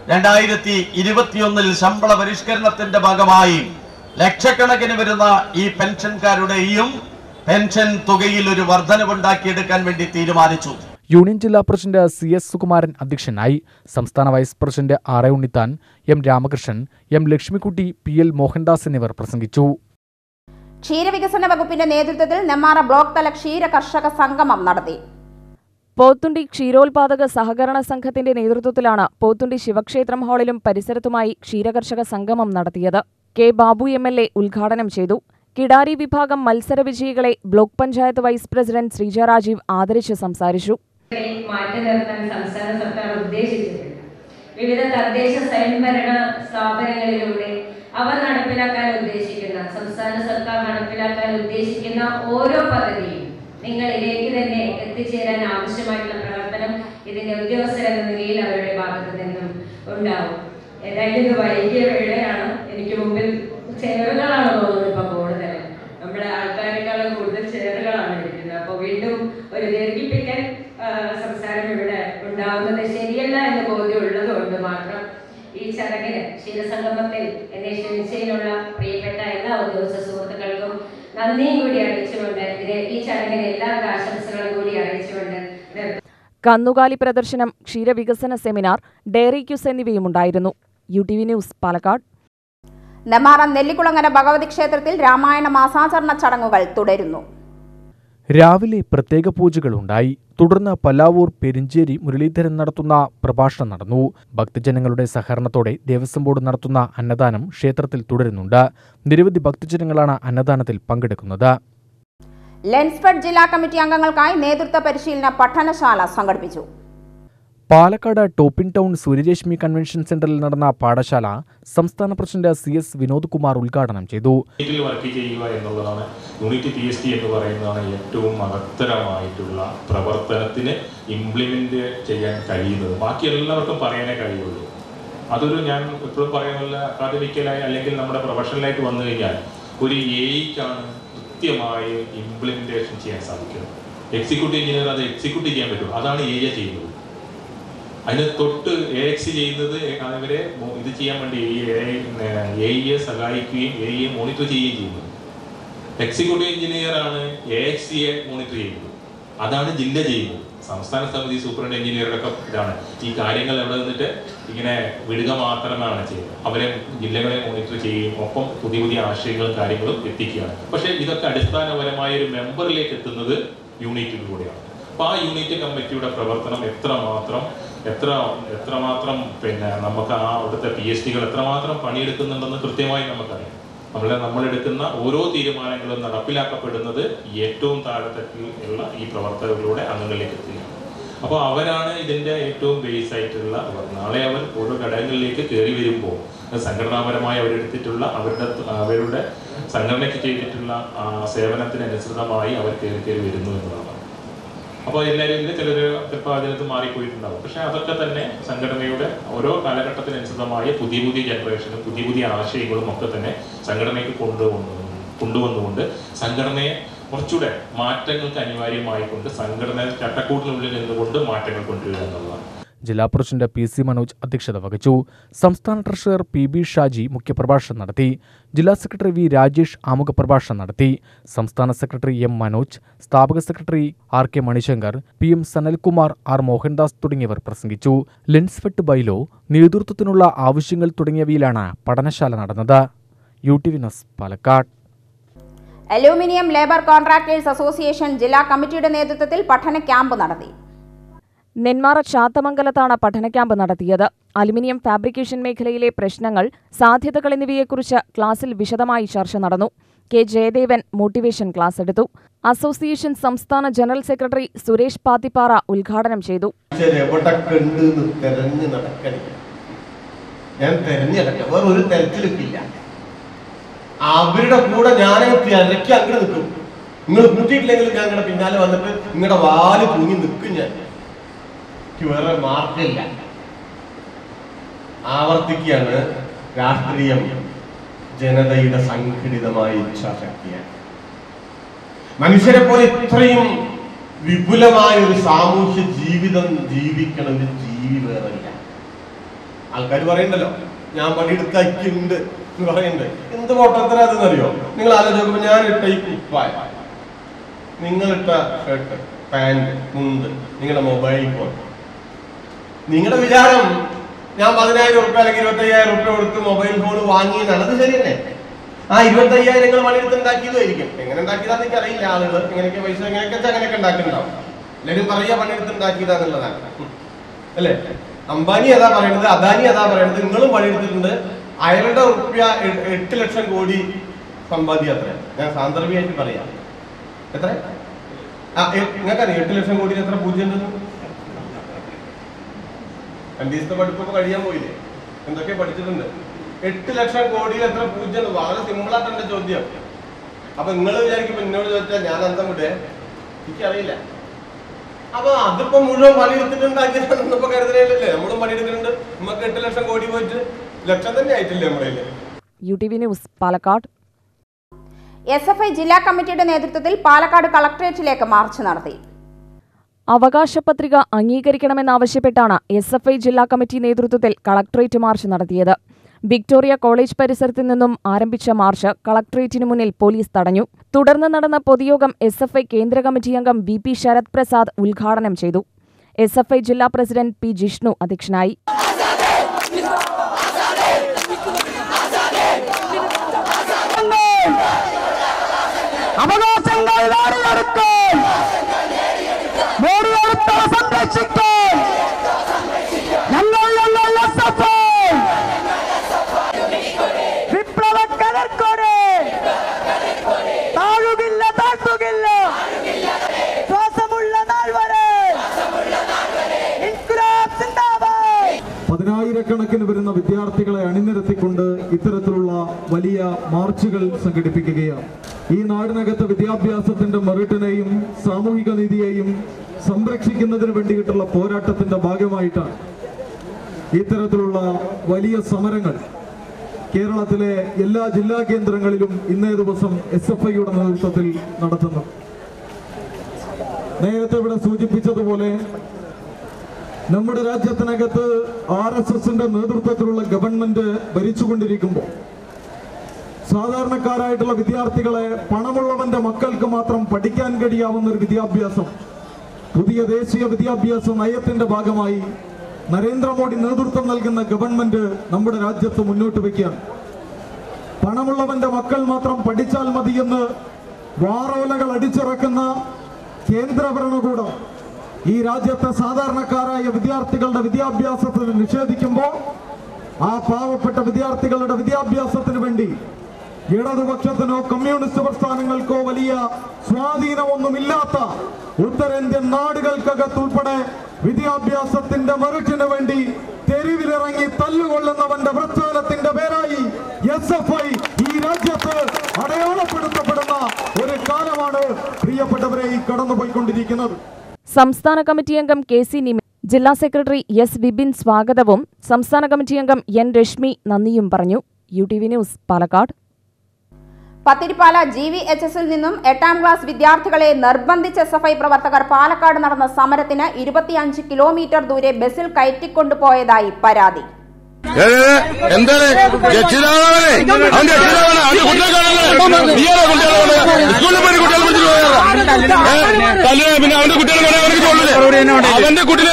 2021 ശമ്പള പരിഷ്കരണത്തിന്റെ ഭാഗമായി ലക്ഷക്കണക്കിന് വരുന്ന ഈ പെൻഷൻകാരുടെയും പെൻഷൻ തുകയിൽ ഒരു വർധനവുണ്ടാക്കിയെടുക്കാൻ വേണ്ടി തീരുമാനിച്ചു. യൂണിയൻ ജില്ലാ പ്രസിഡന്റ് CS സുകുമാരൻ അധ്യക്ഷനായി. സംസ്ഥാന vice president R. Unnithan, M. Ramakrishnan, M. Lakshmikutty, PL. Mohandas എന്നിവർ പ്രസംഗിച്ചു. ക്ഷീരവികസന വകുപ്പിന്റെ നേതൃത്വത്തിൽ നെന്മാറ ബ്ലോക്ക് തല ക്ഷീര കർഷക സംഗമം നടത്തി. പോത്തുണ്ടി ക്ഷീരോത്പാദക സഹകരണ സംഘത്തിന്റെ നേതൃത്വത്തിലാണ് പോത്തുണ്ടി ശിവക്ഷേത്രം ഹാളിലും പരിസരത്തുമായി ക്ഷീരകർഷക സംഗമം നടത്തിയത്. K ബാബു MLA ഉദ്ഘാടനം ചെയ്തു. കിടാരി വിഭാഗം മത്സര വിജയികളെ block panchayat vice president Sreeja Rajeev ആദരിച്ച് സംസാരിച്ചു. മാറ്റി നിർത്താൻ സംസ്ഥാന സർക്കാർ ഉദ്ദേശിച്ചിട്ടുണ്ട്. വിവിധ തദ്ദേശ സ്വയംഭരണ സ്ഥാപനങ്ങളിലൂടെ അവർ നടപ്പിലാക്കാൻ ഉദ്ദേശിക്കുന്ന, സംസ്ഥാന സർക്കാർ നടപ്പിലാക്കാൻ ഉദ്ദേശിക്കുന്ന ഓരോ പദ്ധതിയും നിങ്ങളിലേക്ക് തന്നെ എത്തിച്ചേരാൻ ആവശ്യമായിട്ടുള്ള പ്രവർത്തനം ഇതിന്റെ ഉദ്യോഗസ്ഥരെന്ന നിലയിൽ അവരുടെ ഭാഗത്തു നിന്നും ഉണ്ടാവും. ഏതായാലും ഇത് വൈകിയ വേളയാണ്. എനിക്ക് മുമ്പിൽ ചെയറുകളാണ് തോന്നുന്നത് ഇപ്പൊ കൂടുതൽ, നമ്മുടെ ആൾക്കാരെക്കാളും കൂടുതൽ ചെയറുകളാണ് ഇരിക്കുന്നത്. അപ്പോൾ വീണ്ടും ഒരു ദീർഘിപ്പിക്കൽ സംസാരം ഇവിടെ ഉണ്ടാവുന്നത് ശരിയല്ല എന്ന് ബോധ്യമുള്ളത് കൊണ്ട് മാത്രം ഈ ചടങ്ങിന് ക്ഷീരസംഗമത്തിൽ എന്നെ ക്ഷണിച്ചതിനുള്ള പ്രിയപ്പെട്ട എല്ലാ ഉദ്യോഗസ്ഥ സുഹൃത്തുക്കൾക്കും നന്ദിയും കൂടി അറിയിച്ചുകൊണ്ട് ഈ ചടങ്ങിന് എല്ലാ ആശംസകളും കൂടി അറിയിച്ചുകൊണ്ട് കന്നുകാലി പ്രദർശനം, ക്ഷീരവികസന സെമിനാർ, ഡയറി ക്യൂസ് എന്നിവയുമുണ്ടായിരുന്നു. UTV news, Palakkad. നെമ്മാറ നെല്ലിക്കുളങ്ങര ഭഗവതി ക്ഷേത്രത്തിൽ രാമായണ മാസാചരണ ചടങ്ങുകൾ തുടരുന്നു. രാവിലെ പ്രത്യേക പൂജകളുണ്ടായി. തുടർന്ന് പല്ലാവൂർ പെരിഞ്ചേരി മുരളീധരൻ നടത്തുന്ന പ്രഭാഷണം നടന്നു. ഭക്തജനങ്ങളുടെ സഹകരണത്തോടെ ദേവസ്വം ബോർഡ് നടത്തുന്ന അന്നദാനം ക്ഷേത്രത്തിൽ തുടരുന്നുണ്ട്. നിരവധി ഭക്തജനങ്ങളാണ് അന്നദാനത്തിൽ പങ്കെടുക്കുന്നത്. ലെൻസ്ഫെഡ് ജില്ലാ കമ്മിറ്റി അംഗങ്ങൾക്കായി നേതൃത്വ പരിശീലന പഠനശാല സംഘടിപ്പിച്ചു. Palakkad top in town Suryarashmi convention സെന്ററിൽ നടന്ന പാഠശാല സംസ്ഥാന പ്രസിഡന്റ് CS വിനോദ് കുമാർ ഉദ്ഘാടനം ചെയ്തു. വർക്ക് ചെയ്യുക എന്നുള്ളതാണ് യൂണിറ്റ് PST എന്ന് പറയുന്നതാണ് ഏറ്റവും മഹത്തരമായിട്ടുള്ള പ്രവർത്തനത്തിന് ഇംപ്ലിമെന്റ് ചെയ്യാൻ കഴിയുന്നത്. ബാക്കി എല്ലാവർക്കും പറയാനേ കഴിയുള്ളൂ. അതൊരു ഞാൻ എപ്പോഴും പറയുന്നില്ല, അക്കാദമിക്കലായി അല്ലെങ്കിൽ നമ്മുടെ പ്രൊഫഷണലായിട്ട് വന്നു കഴിഞ്ഞാൽ ഒരു AEക്കാണ് കൃത്യമായി ഇംപ്ലിമെന്റേഷൻ ചെയ്യാൻ സാധിക്കുന്നത്. എക്സിക്യൂട്ടീവ് എഞ്ചിനീയർ അത് എക്സിക്യൂട്ട് ചെയ്യാൻ പറ്റും. അതാണ് AE ചെയ്യുന്നത്. അതിന് തൊട്ട് AX ചെയ്യുന്നത് അവരെ ഇത് ചെയ്യാൻ വേണ്ടി AEയെ സഹായിക്കുകയും AEയെ മോണിറ്റർ ചെയ്യുകയും ചെയ്യുന്നത്. എക്സിക്യൂട്ടീവ് എഞ്ചിനീയർ ആണ് AXയെ മോണിറ്റർ ചെയ്യുന്നത്. അതാണ് ജില്ല ചെയ്യുന്നത്. സംസ്ഥാന സമിതി സൂപ്രണ്ട് എഞ്ചിനീയറുടെ ഒക്കെ ഇതാണ്. ഈ കാര്യങ്ങൾ എവിടെ നിന്നിട്ട് ഇങ്ങനെ വിടുക മാത്രമാണ് ചെയ്യുന്നത്. അവരെ ജില്ലകളെ മോണിറ്റർ ചെയ്യുകയും ഒപ്പം പുതിയ പുതിയ ആശയങ്ങളും കാര്യങ്ങളും എത്തിക്കുകയാണ്. പക്ഷേ ഇതൊക്കെ അടിസ്ഥാനപരമായ ഒരു മെമ്പറിലേക്ക് എത്തുന്നത് യൂണിറ്റിലൂടെയാണ്. അപ്പോൾ ആ യൂണിറ്റ് കമ്മിറ്റിയുടെ പ്രവർത്തനം എത്രമാത്രം പിന്നെ നമുക്ക് ആ അവിടുത്തെ PSTകൾ എത്രമാത്രം പണിയെടുക്കുന്നുണ്ടെന്ന് കൃത്യമായി നമുക്കറിയാം. നമ്മളെടുക്കുന്ന ഓരോ തീരുമാനങ്ങളും നടപ്പിലാക്കപ്പെടുന്നത് ഏറ്റവും താഴെത്തട്ടിലുള്ള ഈ പ്രവർത്തകരുടെ അംഗങ്ങളിലേക്ക് എത്തുകയാണ്. അപ്പോൾ അവരാണ് ഇതിൻ്റെ ഏറ്റവും ബേസ് ആയിട്ടുള്ള. നാളെ അവർ ഓരോ ഘടകങ്ങളിലേക്ക് കയറി വരുമ്പോൾ സംഘടനാപരമായി അവരെടുത്തിട്ടുള്ള അവരുടെ സംഘടനയ്ക്ക് ചെയ്തിട്ടുള്ള സേവനത്തിനനുസൃതമായി അവർ കയറി വരുന്നു എന്നതാണ്. അപ്പോൾ എല്ലാവരും ഇതിൽ ചിലപ്പോൾ അതിനകത്ത് മാറിപ്പോയിട്ടുണ്ടാവും. പക്ഷെ അതൊക്കെ തന്നെ സംഘടനയുടെ ഓരോ കാലഘട്ടത്തിനനുസൃതമായ പുതിയ ജനറേഷനും പുതിയ ആശയങ്ങളും ഒക്കെ തന്നെ സംഘടനയ്ക്ക് കൊണ്ടുവന്നുകൊണ്ട് സംഘടനയെ കുറച്ചുകൂടെ മാറ്റങ്ങൾക്ക് അനിവാര്യമായിക്കൊണ്ട് സംഘടന ചട്ടക്കൂടിനുള്ളിൽ നിന്നുകൊണ്ട് മാറ്റങ്ങൾ കൊണ്ടുവരിക എന്നുള്ളതാണ്. ജില്ലാ പ്രസിഡന്റ് PC മനോജ് അധ്യക്ഷത വഹിച്ചു. സംസ്ഥാന ട്രഷറർ PB ഷാജി മുഖ്യപ്രഭാഷണം നടത്തി. ജില്ലാ സെക്രട്ടറി V രാജേഷ് ആമുഖ പ്രഭാഷണം നടത്തി. സംസ്ഥാന സെക്രട്ടറി M മനോജ്, സ്ഥാപക secretary RK Manishankar, PM Sanalkumar, R Mohandas തുടങ്ങിയവർ പ്രസംഗിച്ചു. ലെൻസ്ഫെഡ് ബൈലോ, നേതൃത്വത്തിനുള്ള ആവശ്യങ്ങൾ തുടങ്ങിയവയിലാണ് പഠനശാല നടന്നത്. UTV news, Palakkad. Aluminium labour contractors association ജില്ലാ കമ്മിറ്റിയുടെ നേതൃത്വത്തിൽ പഠന ക്യാമ്പ് നടത്തി. നെന്മാറ ചാത്തമംഗലത്താണ് പഠന ക്യാമ്പ് നടത്തിയത്. അലുമിനിയം ഫാബ്രിക്കേഷൻ മേഖലയിലെ പ്രശ്നങ്ങൾ, സാധ്യതകൾ എന്നിവയെക്കുറിച്ച് ക്ലാസിൽ വിശദമായി ചർച്ച നടന്നു. K ജയദേവൻ മോട്ടിവേഷൻ ക്ലാസ് എടുത്തു. അസോസിയേഷൻ സംസ്ഥാന ജനറൽ സെക്രട്ടറി സുരേഷ് പാത്തിപ്പാറ ഉദ്ഘാടനം ചെയ്തു. അവരുടെ കൂടെ ഞാൻ തിരക്കി അങ്ങനെ നിൽക്കും. നിങ്ങൾ കൂട്ടിയിട്ടില്ലെങ്കിൽ ഞാൻ നിങ്ങളുടെ പിന്നാലെ വന്നിട്ട് നിങ്ങളുടെ വാല് തൂങ്ങി നിൽക്കും. ഞാൻ വേറെ മാർഗമില്ല. ആവർത്തിക്കുകയാണ്, രാഷ്ട്രീയം ജനതയുടെ സംഘടിതമായ ഇച്ഛാശക്തിയാണ്. മനുഷ്യരെ പോലെ ഇത്രയും വിപുലമായ ഒരു സാമൂഹ്യ ജീവിതം ജീവിക്കണ ഒരു ജീവി വേറെയില്ല. ആൾക്കാർ പറയണ്ടല്ലോ, ഞാൻ പണിയെടുക്കുന്നുണ്ട് എന്ന് പറയുന്നുണ്ട്. എന്ത് പൊട്ടത്തര അതെന്നറിയോ? നിങ്ങൾ ആലോചിക്കുമ്പോൾ ഞാൻ ഇട്ട ഈ കുപ്പായ, നിങ്ങളിട്ട ഷർട്ട്, പാന്റ്, മുണ്ട്, നിങ്ങളുടെ മൊബൈൽ ഫോൺ, നിങ്ങളുടെ വിചാരം ഞാൻ 10,000 റുപ്യ അല്ലെങ്കിൽ 25,000 റുപ്യ കൊടുത്ത് മൊബൈൽ ഫോൺ വാങ്ങിയെന്നാണ്. അത് ശരി തന്നെ. ആ 25,000 നിങ്ങൾ പണിയെടുത്ത് ഉണ്ടാക്കിയതായിരിക്കും. എങ്ങനെ ഉണ്ടാക്കിയതാന്ന് എനിക്ക് അറിയില്ല. ആളുകൾ എങ്ങനെയൊക്കെ പൈസ അങ്ങനെയൊക്കെ ഉണ്ടാക്കുന്നുണ്ടാവും. എല്ലാവരും പറയുക പണിയെടുത്ത് ഉണ്ടാക്കിയതാന്നുള്ളതാണ് അല്ലേ? അംബാനി അതാ പറയണത്, അദാനി അതാ പറയണത്. നിങ്ങളും പണിയെടുത്തിട്ടുണ്ട്. അയാളുടെ റുപ്യ 8 ലക്ഷം കോടി സമ്പാദ്യം അത്ര. ഞാൻ സാന്ദർഭികമായിട്ട് പറയാം. എത്ര നിങ്ങൾക്കറിയാം 8 ലക്ഷം കോടി എത്ര പൂജ്യം ഉണ്ടെന്ന്? 2 ദിവസത്തെ പഠിപ്പൊക്കെ കഴിയാൻ പോയില്ലേ? എന്തൊക്കെ പഠിച്ചിട്ടുണ്ട്? 8 ലക്ഷം കോടിയിൽ എത്ര പൂജ്യം? വളരെ സിമ്പിളായിട്ട് എന്റെ ചോദ്യം. അപ്പൊ നിങ്ങൾ വിചാരിക്കുമ്പോ എന്നോട് ചോദിച്ചാൽ ഞാൻ അന്തം വിടേ? എനിക്കറിയില്ല. അപ്പൊ അതിപ്പോ മുഴുവൻ പണിയെടുത്തിട്ടുണ്ടാക്കിയപ്പോ കരുതലല്ലേ? നമ്മളും പണിയെടുക്കുന്നുണ്ട്. നമുക്ക് 8 ലക്ഷം കോടി പോയിട്ട് ലക്ഷം തന്നെ ആയിട്ടില്ലേ നമ്മുടെ? UTV news Palakkad. SFI ജില്ലാ കമ്മിറ്റിയുടെ നേതൃത്വത്തിൽ പാലക്കാട് കളക്ടറേറ്റിലേക്ക് മാർച്ച് നടത്തി. അവകാശ പത്രിക അംഗീകരിക്കണമെന്നാവശ്യപ്പെട്ടാണ് SFI ജില്ലാ കമ്മിറ്റി നേതൃത്വത്തിൽ കളക്ടറേറ്റ് മാർച്ച് നടത്തിയത്. വിക്ടോറിയ കോളേജ് പരിസരത്ത് നിന്നും ആരംഭിച്ച മാർച്ച് കളക്ടറേറ്റിന് മുന്നിൽ പോലീസ് തടഞ്ഞു. തുടർന്ന് നടന്ന പൊതുയോഗം SFI കേന്ദ്ര കമ്മിറ്റി അംഗം VP ശരത് പ്രസാദ് ഉദ്ഘാടനം ചെയ്തു. SFI ജില്ലാ പ്രസിഡന്റ് P ജിഷ്ണു അധ്യക്ഷനായി. പതിനായിരക്കണക്കിന് വരുന്ന വിദ്യാർത്ഥികളെ അണിനിരത്തിക്കൊണ്ട് ഇത്തരത്തിലുള്ള വലിയ മാർച്ചുകൾ സംഘടിപ്പിക്കുകയാണ്. ഈ നാടിനകത്ത് വിദ്യാഭ്യാസത്തിന്റെ മെറിറ്റിനെയും സാമൂഹിക നീതിയെയും സംരക്ഷിക്കുന്നതിന് വേണ്ടിയിട്ടുള്ള പോരാട്ടത്തിന്റെ ഭാഗമായിട്ടാണ് ഇത്തരത്തിലുള്ള വലിയ സമരങ്ങൾ കേരളത്തിലെ എല്ലാ ജില്ലാ കേന്ദ്രങ്ങളിലും ഇന്നേ ദിവസം SFIയുടെ നേതൃത്വത്തിൽ നടത്തുന്നു. നേരത്തെ ഇവിടെ സൂചിപ്പിച്ചതുപോലെ നമ്മുടെ രാജ്യത്തിനകത്ത് RSSന്റെ നേതൃത്വത്തിലുള്ള ഗവൺമെന്റ് ഭരിച്ചുകൊണ്ടിരിക്കുമ്പോൾ സാധാരണക്കാരായിട്ടുള്ള വിദ്യാർത്ഥികളെ പണമുള്ളവന്റെ മക്കൾക്ക് മാത്രം പഠിക്കാൻ കഴിയാവുന്ന ഒരു വിദ്യാഭ്യാസം പുതിയ ദേശീയ വിദ്യാഭ്യാസ നയത്തിന്റെ ഭാഗമായി നരേന്ദ്രമോദി നേതൃത്വം നൽകുന്ന ഗവൺമെന്റ് നമ്മുടെ രാജ്യത്ത് മുന്നോട്ട് വയ്ക്കുകയാണ്. പണമുള്ളവന്റെ മക്കൾ മാത്രം പഠിച്ചാൽ മതിയെന്ന് വാറോലകൾ അടിച്ചിറക്കുന്ന കേന്ദ്ര ഭരണകൂടം ഈ രാജ്യത്തെ സാധാരണക്കാരായ വിദ്യാർത്ഥികളുടെ വിദ്യാഭ്യാസത്തിന് നിഷേധിക്കുമ്പോൾ ആ പാവപ്പെട്ട വിദ്യാർത്ഥികളുടെ വിദ്യാഭ്യാസത്തിന് വേണ്ടി ഇടതുപക്ഷത്തിനോ കമ്മ്യൂണിസ്റ്റ് പ്രസ്ഥാനങ്ങൾക്കോ വലിയ സ്വാധീനമൊന്നുമില്ലാത്ത ഉത്തരേന്ത്യൻ നാടുകൾക്കകത്തുൾപ്പെടെ വിദ്യാഭ്യാസത്തിന്റെ മെറിറ്റിന് വേണ്ടി തെരുവിലിറങ്ങി തല്ലുകൊള്ളുന്നവന്റെ പ്രസ്ഥാനത്തിന്റെ പേരായി SFI ഈ രാജ്യത്ത് അടയാളപ്പെടുത്തപ്പെടുന്ന ഒരു കാലമാണ് പ്രിയപ്പെട്ടവരെ ഈ കടന്നുപോയിക്കൊണ്ടിരിക്കുന്നത്. സംസ്ഥാന കമ്മിറ്റി അംഗം KC നിമി, ജില്ലാ സെക്രട്ടറി S വിപിൻ സ്വാഗതവും സംസ്ഥാന കമ്മിറ്റി അംഗം N രശ്മി നന്ദിയും പറഞ്ഞു. UTV news Palakkad. പത്തിരിപ്പാല GVHSൽ നിന്നും 8ാം ക്ലാസ് വിദ്യാർത്ഥികളെ നിർബന്ധിച്ച SFI പ്രവർത്തകർ പാലക്കാട് നടന്ന സമരത്തിന് 25 കിലോമീറ്റർ ദൂരെ ബസിൽ കയറ്റിക്കൊണ്ടുപോയതായി പരാതി. അവന്റെ കുട്ടിനെ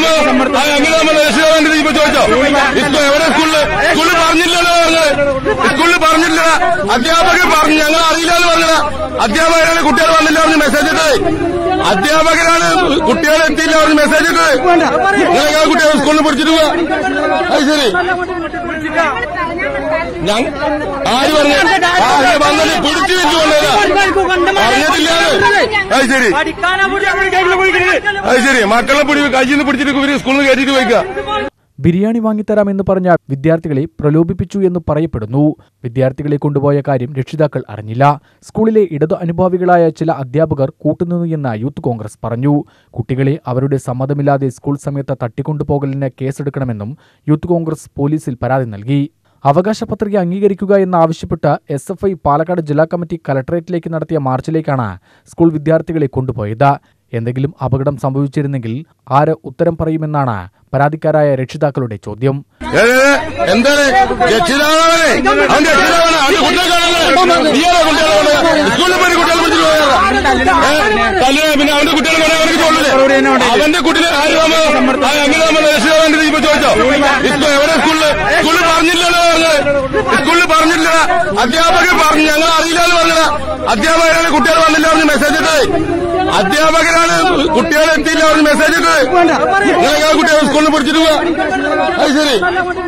സ്കൂളിൽ പറഞ്ഞില്ലല്ലോ, സ്കൂളിൽ പറഞ്ഞില്ല, അധ്യാപകർ പറഞ്ഞു, ഞങ്ങൾ അറിയില്ലെന്ന് പറഞ്ഞത്. അധ്യാപകരാണ് കുട്ടികൾ വന്നില്ല പറഞ്ഞ് മെസ്സേജ് ഇട്ടത്. അധ്യാപകരാണ് കുട്ടികൾ എത്തിയില്ല പറഞ്ഞ് മെസ്സേജ് ഇട്ടത്. നിങ്ങളെ കുട്ടികൾ സ്കൂളിൽ പിടിച്ചിട്ട് പോവാ. അത് ശരി, ആര് പറഞ്ഞു വന്നത് പിടിച്ചു വെച്ചുകൊണ്ടതാ പറഞ്ഞിട്ടില്ല. അത് ശരി, അത് ശരി, മക്കളെ കയ്യിൽ നിന്ന് പിടിച്ചിട്ട് സ്കൂളിൽ നിന്ന് കയറ്റിട്ട് പോയിക്ക. ബിരിയാണി വാങ്ങിത്തരാമെന്ന് പറഞ്ഞ വിദ്യാർത്ഥികളെ പ്രലോഭിപ്പിച്ചു എന്ന് പറയപ്പെടുന്നു. വിദ്യാർത്ഥികളെ കൊണ്ടുപോയ കാര്യം രക്ഷിതാക്കൾ അറിഞ്ഞില്ല. സ്കൂളിലെ ഇടതു അനുഭാവികളായ ചില അധ്യാപകർ കൂട്ടുനിന്നു എന്ന് യൂത്ത് കോൺഗ്രസ് പറഞ്ഞു. കുട്ടികളെ അവരുടെ സമ്മതമില്ലാതെ സ്കൂൾ സമയത്ത് തട്ടിക്കൊണ്ടുപോകലിന് കേസെടുക്കണമെന്നും യൂത്ത് കോൺഗ്രസ് പോലീസിൽ പരാതി നൽകി. അവകാശ പത്രിക അംഗീകരിക്കുക എന്നാവശ്യപ്പെട്ട് SFI പാലക്കാട് ജില്ലാ കമ്മിറ്റി കലക്ടറേറ്റിലേക്ക് നടത്തിയ മാർച്ചിലേക്കാണ് സ്കൂൾ വിദ്യാർത്ഥികളെ കൊണ്ടുപോയത്. എന്തെങ്കിലും അപകടം സംഭവിച്ചിരുന്നെങ്കിൽ ആര് ഉത്തരം പറയുമെന്നാണ് പരാതിക്കാരായ രക്ഷിതാക്കളുടെ ചോദ്യം. അവന്റെ കുട്ടിനെ ചോദിച്ചോ? എവിടെ സ്കൂളിൽ പറഞ്ഞില്ലല്ലോ, സ്കൂളിൽ പറഞ്ഞില്ല, അധ്യാപകർ പറഞ്ഞു, ഞങ്ങൾ അറിയില്ലെന്ന് പറഞ്ഞത്. അധ്യാപകരാണ് കുട്ടികൾ വന്നില്ല പറഞ്ഞ് മെസ്സേജ് ഇട്ടത്. അധ്യാപകരാണ് കുട്ടികൾ എത്തിയില്ല പറഞ്ഞ് മെസ്സേജ് ഇട്ടത്. നിങ്ങളെ കുട്ടികൾ സ്കൂളിൽ പിടിച്ചിട്ട് പോവാ. അത് ശരി,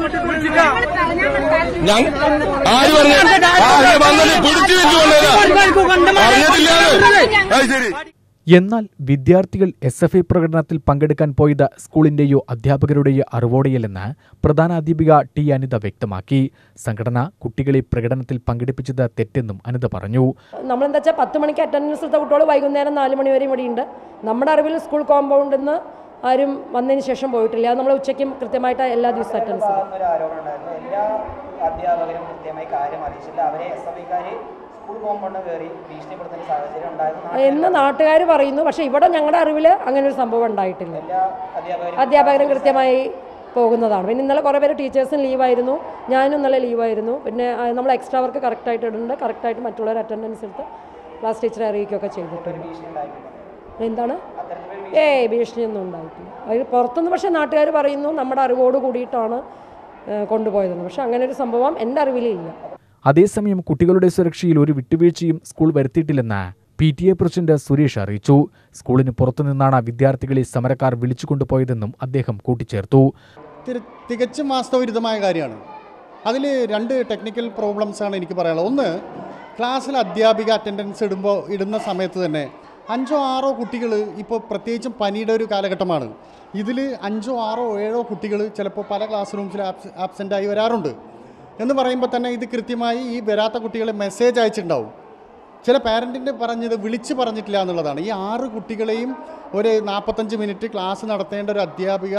ആര് പറഞ്ഞു വന്നത് പിടിച്ചു വെച്ചുകൊണ്ടതാ പറഞ്ഞിട്ടില്ല. അത് ശരി. എന്നാൽ വിദ്യാർത്ഥികൾ SFI പ്രകടനത്തിൽ പങ്കെടുക്കാൻ പോയത് സ്കൂളിന്റെയോ അധ്യാപകരുടെയോ അറിവോടെയല്ലെന്ന് പ്രധാനാധ്യാപിക T അനിത വ്യക്തമാക്കി. സംഘടന കുട്ടികളെ പ്രകടനത്തിൽ പങ്കെടുപ്പിച്ചത് തെറ്റെന്നും അനിത പറഞ്ഞു. നമ്മളെന്താ വെച്ചാൽ 10 മണിക്ക് അറ്റൻഡൻസ് എടുത്ത കുട്ടികൾ വൈകുന്നേരം 4 മണി വരെ ഇവിടെയുണ്ട്. നമ്മുടെ അറിവിൽ സ്കൂൾ കോമ്പൗണ്ടിൽ നിന്ന് ആരും വന്നതിന് ശേഷം പോയിട്ടില്ല. അത് നമ്മൾ ഉച്ചയ്ക്കും കൃത്യമായിട്ട് എല്ലാ ദിവസവും അറ്റൻഡൻസ് എല്ലാ അധ്യാപകരും കൃത്യമായി കാര്യം അറിയിച്ചില്ല. അവരെ SFIക്കാർ സ്കൂൾ കോമ്പൗണ്ട് കയറി ഭീഷണിപ്പെടുത്തുന്ന സാഹചര്യം ഉണ്ടായിരുന്നു എന്ന് നാട്ടുകാർ പറയുന്നു. പക്ഷേ ഇവിടെ ഞങ്ങളുടെ അറിവിൽ അങ്ങനെ ഒരു സംഭവം ഉണ്ടായിട്ടില്ല. അധ്യാപകരും കൃത്യമായി പോകുന്നതാണ്. പിന്നെ ഇന്നലെ കുറേ പേര് ടീച്ചേഴ്സും ലീവായിരുന്നു, ഞാനും ഇന്നലെ ലീവായിരുന്നു. പിന്നെ നമ്മൾ എക്സ്ട്രാ വർക്ക് കറക്റ്റായിട്ട് ഇടുന്നുണ്ട്, കറക്റ്റായിട്ട് മറ്റുള്ളവർ അറ്റൻഡൻസ് എടുത്ത് ക്ലാസ് ടീച്ചറെ അറിയിക്കുകയൊക്കെ ചെയ്തിട്ടുണ്ട്. എന്താണ് ഭീഷണിയൊന്നും ഉണ്ടായിട്ടില്ല. അത് പുറത്തുനിന്ന് പക്ഷേ നാട്ടുകാർ പറയുന്നു നമ്മുടെ അറിവോട് കൂടിയിട്ടാണ് കൊണ്ടുപോയതെന്ന്. പക്ഷെ അങ്ങനെ ഒരു സംഭവം എൻ്റെ അറിവിലില്ല. അതേസമയം കുട്ടികളുടെ സുരക്ഷയിൽ ഒരു വിട്ടുവീഴ്ചയും സ്കൂൾ വരുത്തിയിട്ടില്ലെന്ന് PTA പ്രസിഡന്റ് സുരേഷ് അറിയിച്ചു. സ്കൂളിന് പുറത്തുനിന്നാണ് വിദ്യാർത്ഥികളെ സമരക്കാർ വിളിച്ചുകൊണ്ടുപോയതെന്നും അദ്ദേഹം കൂട്ടിച്ചേർത്തു. തികച്ചും വാസ്തവവിരുദ്ധമായ കാര്യമാണ്. അതിൽ 2 ടെക്നിക്കൽ പ്രോബ്ലംസാണ് എനിക്ക് പറയാനുള്ളത്. ഒന്ന്, ക്ലാസ്സിൽ അധ്യാപിക അറ്റൻഡൻസ് ഇടുന്ന സമയത്ത് തന്നെ 5 or 6 കുട്ടികൾ, ഇപ്പോൾ പ്രത്യേകിച്ചും പനിയുടെ ഒരു കാലഘട്ടമാണ്, ഇതിൽ 5 or 7 കുട്ടികൾ ചിലപ്പോൾ പല ക്ലാസ് റൂംസിൽ ആബ്സെൻ്റായി വരാറുണ്ട്. എന്ന് പറയുമ്പോൾ തന്നെ ഇത് കൃത്യമായി ഈ വരാത്ത കുട്ടികളെ മെസ്സേജ് അയച്ചിട്ടുണ്ടാവും. ചില പാരൻറ്റിൻ്റെ പറഞ്ഞത് വിളിച്ച് പറഞ്ഞിട്ടില്ല എന്നുള്ളതാണ്. ഈ 6 കുട്ടികളെയും ഒരു 45 മിനിറ്റ് ക്ലാസ് നടത്തേണ്ട ഒരു അധ്യാപിക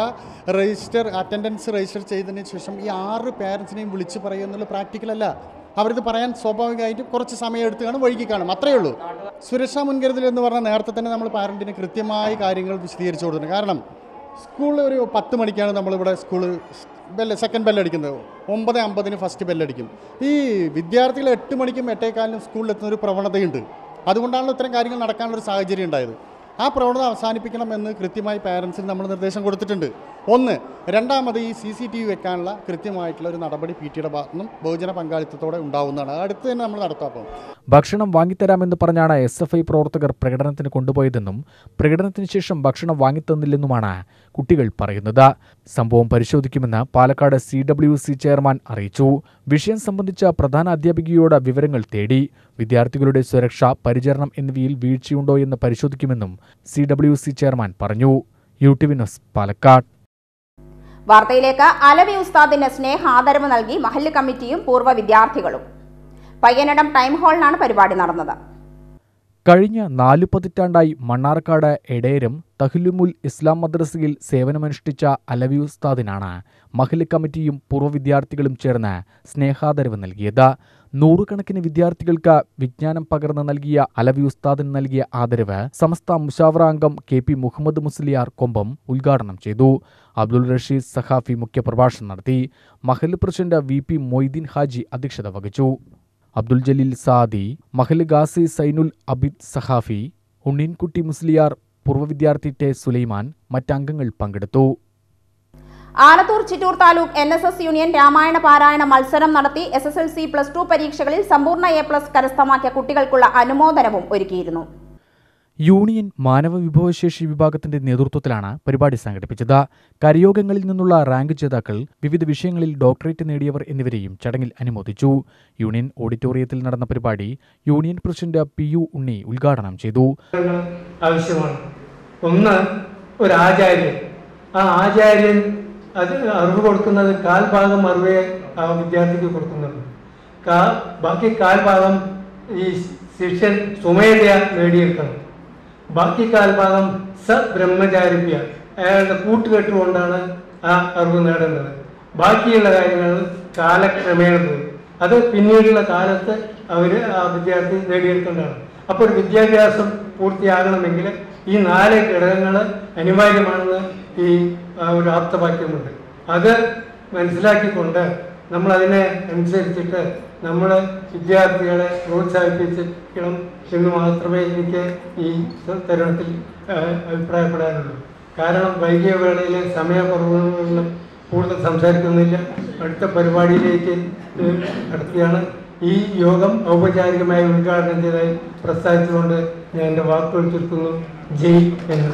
അറ്റൻഡൻസ് രജിസ്റ്റർ ചെയ്തതിന് ശേഷം ഈ 6 പാരൻസിനെയും വിളിച്ച് പറയുക എന്നുള്ളത് പ്രാക്ടിക്കലല്ല. അവരിത് പറയാൻ സ്വാഭാവികമായിട്ട് കുറച്ച് സമയം എടുത്ത് കാണും, വൈകി കാണും, അത്രയേ ഉള്ളൂ. സുരക്ഷാ മുൻകരുതൽ എന്ന് പറഞ്ഞാൽ നേരത്തെ തന്നെ നമ്മൾ പാരൻറ്റിന് കൃത്യമായി കാര്യങ്ങൾ വിശദീകരിച്ചു കൊടുക്കുന്നത്. കാരണം സ്കൂളിൽ ഒരു 10 മണിക്കാണ് നമ്മളിവിടെ സ്കൂള് സെക്കൻഡ് ബെല്ലടിക്കുന്നത്, 9:50 ഫസ്റ്റ് ബെല്ലടിക്കും. ഈ വിദ്യാർത്ഥികൾ 8 മണിക്കും 8:15 സ്കൂളിലെത്തുന്ന ഒരു പ്രവണതയുണ്ട്. അതുകൊണ്ടാണല്ലോ ഇത്തരം കാര്യങ്ങൾ നടക്കാനുള്ളൊരു സാഹചര്യം ഉണ്ടായത്. ആ പ്രവണത അവസാനിപ്പിക്കണമെന്ന് കൃത്യമായി പാരൻസിന് നമ്മൾ നിർദ്ദേശം കൊടുത്തിട്ടുണ്ട്. ഒന്ന്. രണ്ടാമത് ഈ CCTV വെക്കാനുള്ള കൃത്യമായിട്ടുള്ള ഒരു നടപടി PTയുടെ ഭാഗത്തു നിന്നും ബഹുജന പങ്കാളിത്തത്തോടെ ഉണ്ടാവുന്നതാണ്. അടുത്ത് തന്നെ നമ്മൾ നടത്താം. ഭക്ഷണം വാങ്ങിത്തരാമെന്ന് പറഞ്ഞാണ് SFI പ്രവർത്തകർ പ്രകടനത്തിന് കൊണ്ടുപോയതെന്നും പ്രകടനത്തിന് ശേഷം ഭക്ഷണം വാങ്ങിത്തന്നില്ലെന്നുമാണ് കുട്ടികൾ പറയുന്നത്. സംഭവം പരിശോധിക്കുമെന്ന് പാലക്കാട് CWC ചെയർമാൻ അറിയിച്ചു. വിഷയം സംബന്ധിച്ച പ്രധാന അധ്യാപികയോട് വിവരങ്ങൾ തേടി. വിദ്യാർത്ഥികളുടെ സുരക്ഷ, പരിചരണം എന്നിവയിൽ വീഴ്ചയുണ്ടോ എന്ന് പരിശോധിക്കുമെന്നും CWC ചെയർമാൻ പറഞ്ഞു. UTV news Palakkad. വാർത്തയിലേക്ക്. അലവി ഉസ്താദിന് സ്നേഹാദരവ് നൽകി മഹല്ല് കമ്മിറ്റിയും പൂർവ്വ വിദ്യാർത്ഥികളും. പയ്യനടം ടൈം ഹാളിലാണ് പരിപാടി നടന്നത്. കഴിഞ്ഞ 4 പതിറ്റാണ്ടായി മണ്ണാർക്കാട് എടേരം തഹ്ലുമുൽ ഇസ്ലാം മദ്രസയിൽ സേവനമനുഷ്ഠിച്ച അലവി ഉസ്താദിനാണ് മഹല്ല് കമ്മിറ്റിയും പൂർവ്വ വിദ്യാർത്ഥികളും ചേർന്ന് സ്നേഹാദരവ് നൽകിയത്. 100 കണക്കിന് വിദ്യാർത്ഥികൾക്ക് വിജ്ഞാനം പകർന്നു നൽകിയ അലവി ഉസ്താദിന് നൽകിയ ആദരവ് സമസ്ത മുഷാവറ അംഗം KP മുഹമ്മദ് മുസ്ലിയാർ കൊമ്പം ഉദ്ഘാടനം ചെയ്തു. അബ്ദുൾ റഷീദ് സഖാഫി മുഖ്യപ്രഭാഷണം നടത്തി. മഹല്ല് പ്രസിഡന്റ് VP മൊയ്തീൻ ഹാജി അധ്യക്ഷത വഹിച്ചു. അബ്ദുൽ ജലീൽ സാദി, മഹല്ല് ഗാസി സൈനുൽ അബിദ് സഖാഫി, ഉണ്ണീൻകുട്ടി മുസ്ലിയാർ, പൂർവ്വ വിദ്യാർത്ഥി T സുലൈമാൻ, മറ്റംഗങ്ങൾ പങ്കെടുത്തു. ആലത്തൂർ ചിറ്റൂർ താലൂക്ക് NSS യൂണിയൻ രാമായണ പാരായണ മത്സരം നടത്തി. SSLC +2 പരീക്ഷകളിൽ സമ്പൂർണ്ണ A+ കരസ്ഥമാക്കിയ കുട്ടികൾക്കുള്ള അനുമോദനവും ഒരുക്കിയിരുന്നു. യൂണിയൻ മാനവ വിഭവശേഷി വിഭാഗത്തിന്റെ നേതൃത്വത്തിലാണ് പരിപാടി സംഘടിപ്പിച്ചത്. കരയോഗങ്ങളിൽ നിന്നുള്ള റാങ്ക് ജേതാക്കൾ, വിവിധ വിഷയങ്ങളിൽ ഡോക്ടറേറ്റ് നേടിയവർ എന്നിവരെയും ചടങ്ങിൽ അനുമോദിച്ചു. യൂണിയൻ ഓഡിറ്റോറിയത്തിൽ നടന്ന പരിപാടി യൂണിയൻ പ്രസിഡന്റ് PU ഉണ്ണി ഉദ്ഘാടനം ചെയ്തു. ആവശ്യമാണ്. ഒന്ന്, ഒരു ആചാര്യൻ. ആ ആചാര്യൻ അത് അറിവ് കൊടുക്കുന്നത് കാൽഭാഗം അറിവേ ആ വിദ്യാർത്ഥിക്ക് കൊടുക്കുന്നുണ്ട്. ബാക്കി കാൽഭാഗം ഈ ശിഷ്യൻ സ്വമേധയാ നേടിയെടുക്കണം. ബാക്കി കാൽഭാഗം ബ്രഹ്മചാരിപ്യ, അയാളുടെ കൂട്ടുകെട്ടുകൊണ്ടാണ് ആ അറിവ് നേടേണ്ടത്. ബാക്കിയുള്ള കാര്യങ്ങൾ കാലക്രമേണ പോയി, അത് പിന്നീടുള്ള കാലത്ത് ആ വിദ്യാർത്ഥി നേടിയെടുക്കേണ്ടതാണ്. അപ്പോൾ ഒരു വിദ്യാഭ്യാസം പൂർത്തിയാകണമെങ്കിൽ ഈ 4 ഘടകങ്ങൾ അനിവാര്യമാണെന്ന് ഈ ഒരു ആപ്തവാക്യമുണ്ട്. അത് മനസ്സിലാക്കിക്കൊണ്ട് നമ്മളതിനെ അനുസരിച്ചിട്ട് നമ്മൾ വിദ്യാർത്ഥികളെ പ്രോത്സാഹിപ്പിക്കണം എന്ന് മാത്രമേ എനിക്ക് ഈ തരുണത്തിൽ അഭിപ്രായപ്പെടാനുള്ളൂ. കാരണം വൈകിയ വേളയിൽ സമയക്കുറവുകളും കൂടുതൽ സംസാരിക്കുന്നില്ല. അടുത്ത പരിപാടിയിലേക്ക് നടത്തിയാണ്. ഈ യോഗം ഔപചാരികമായി ഉദ്ഘാടനം ചെയ്തതായി പ്രസ്താവിച്ചുകൊണ്ട് ഞാൻ എൻ്റെ വാക്കുകൾ ചുരുക്കുന്നു. ജയ് എന്ന്.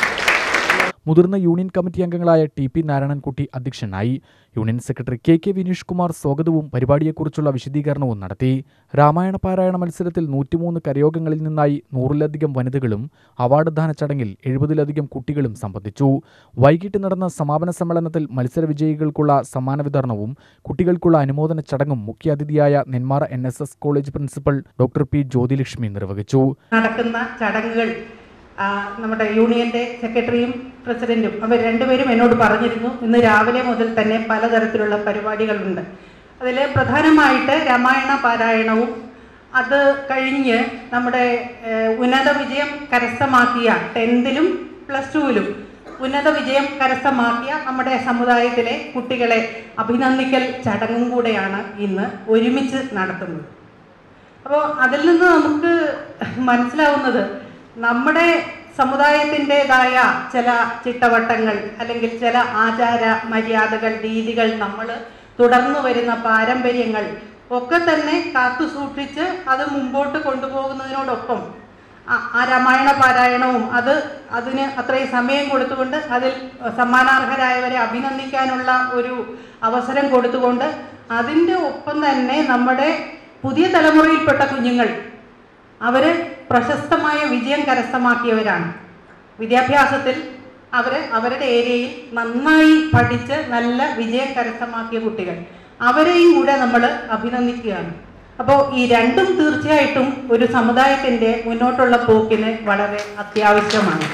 മുതിർന്ന യൂണിയൻ കമ്മിറ്റി അംഗങ്ങളായ TP നാരായണൻകുട്ടി അധ്യക്ഷനായി. Union secretary KK Vineesh Kumar സ്വാഗതവും പരിപാടിയെക്കുറിച്ചുള്ള വിശദീകരണവും നടത്തി. രാമായണ പാരായണ മത്സരത്തിൽ 103 കരയോഗങ്ങളിൽ നിന്നായി 100-ലധികം വനിതകളും അവാർഡ്ദാന ചടങ്ങിൽ 70-ലധികം കുട്ടികളും സംബന്ധിച്ചു. വൈകിട്ട് നടന്ന സമാപന സമ്മേളനത്തിൽ മത്സര വിജയികൾക്കുള്ള സമ്മാന വിതരണവും കുട്ടികൾക്കുള്ള അനുമോദന ചടങ്ങും മുഖ്യാതിഥിയായ Nenmara NSS college principal doctor P Jyothilakshmi നിർവഹിച്ചു. നടക്കുന്ന ചടങ്ങുകൾ നമ്മുടെ യൂണിയൻ്റെ സെക്രട്ടറിയും പ്രസിഡന്റും അവർ രണ്ടുപേരും എന്നോട് പറഞ്ഞിരുന്നു, ഇന്ന് രാവിലെ മുതൽ തന്നെ പലതരത്തിലുള്ള പരിപാടികളുണ്ട്. അതിൽ പ്രധാനമായിട്ട് രാമായണ പാരായണവും അത് കഴിഞ്ഞ് നമ്മുടെ ഉന്നത വിജയം കരസ്ഥമാക്കിയ 10th +2 ഉന്നത വിജയം കരസ്ഥമാക്കിയ നമ്മുടെ സമുദായത്തിലെ കുട്ടികളെ അഭിനന്ദിക്കൽ ചടങ്ങും കൂടെയാണ് ഇന്ന് ഒരുമിച്ച് നടത്തുന്നത്. അപ്പോൾ അതിൽ നിന്ന് നമുക്ക് മനസ്സിലാവുന്നത് നമ്മുടെ സമുദായത്തിൻ്റെതായ ചില ചിട്ടവട്ടങ്ങൾ അല്ലെങ്കിൽ ചില ആചാര മര്യാദകൾ, രീതികൾ, നമ്മൾ തുടർന്നു വരുന്ന പാരമ്പര്യങ്ങൾ ഒക്കെ തന്നെ കാത്തു സൂക്ഷിച്ച് അത് മുമ്പോട്ട് കൊണ്ടുപോകുന്നതിനോടൊപ്പം ആ രാമായണ പാരായണവും അതിന് അത്രയും സമയം കൊടുത്തുകൊണ്ട് അതിൽ സമ്മാനാർഹരായവരെ അഭിനന്ദിക്കാനുള്ള ഒരു അവസരം കൊടുത്തുകൊണ്ട് അതിൻ്റെ ഒപ്പം തന്നെ നമ്മുടെ പുതിയ തലമുറയിൽപ്പെട്ട കുഞ്ഞുങ്ങൾ അവർ പ്രശസ്തമായ വിജയം കരസ്ഥമാക്കിയവരാണ്. വിദ്യാഭ്യാസത്തിൽ അവരുടെ ഏരിയയിൽ നന്നായി പഠിച്ച് നല്ല വിജയം കരസ്ഥമാക്കിയ കുട്ടികൾ, അവരെയും കൂടെ നമ്മൾ അഭിനന്ദിക്കുകയാണ്. അപ്പോൾ ഈ രണ്ടും തീർച്ചയായിട്ടും ഒരു സമുദായത്തിൻ്റെ മുന്നോട്ടുള്ള പോക്കിന് വളരെ അത്യാവശ്യമാണ്.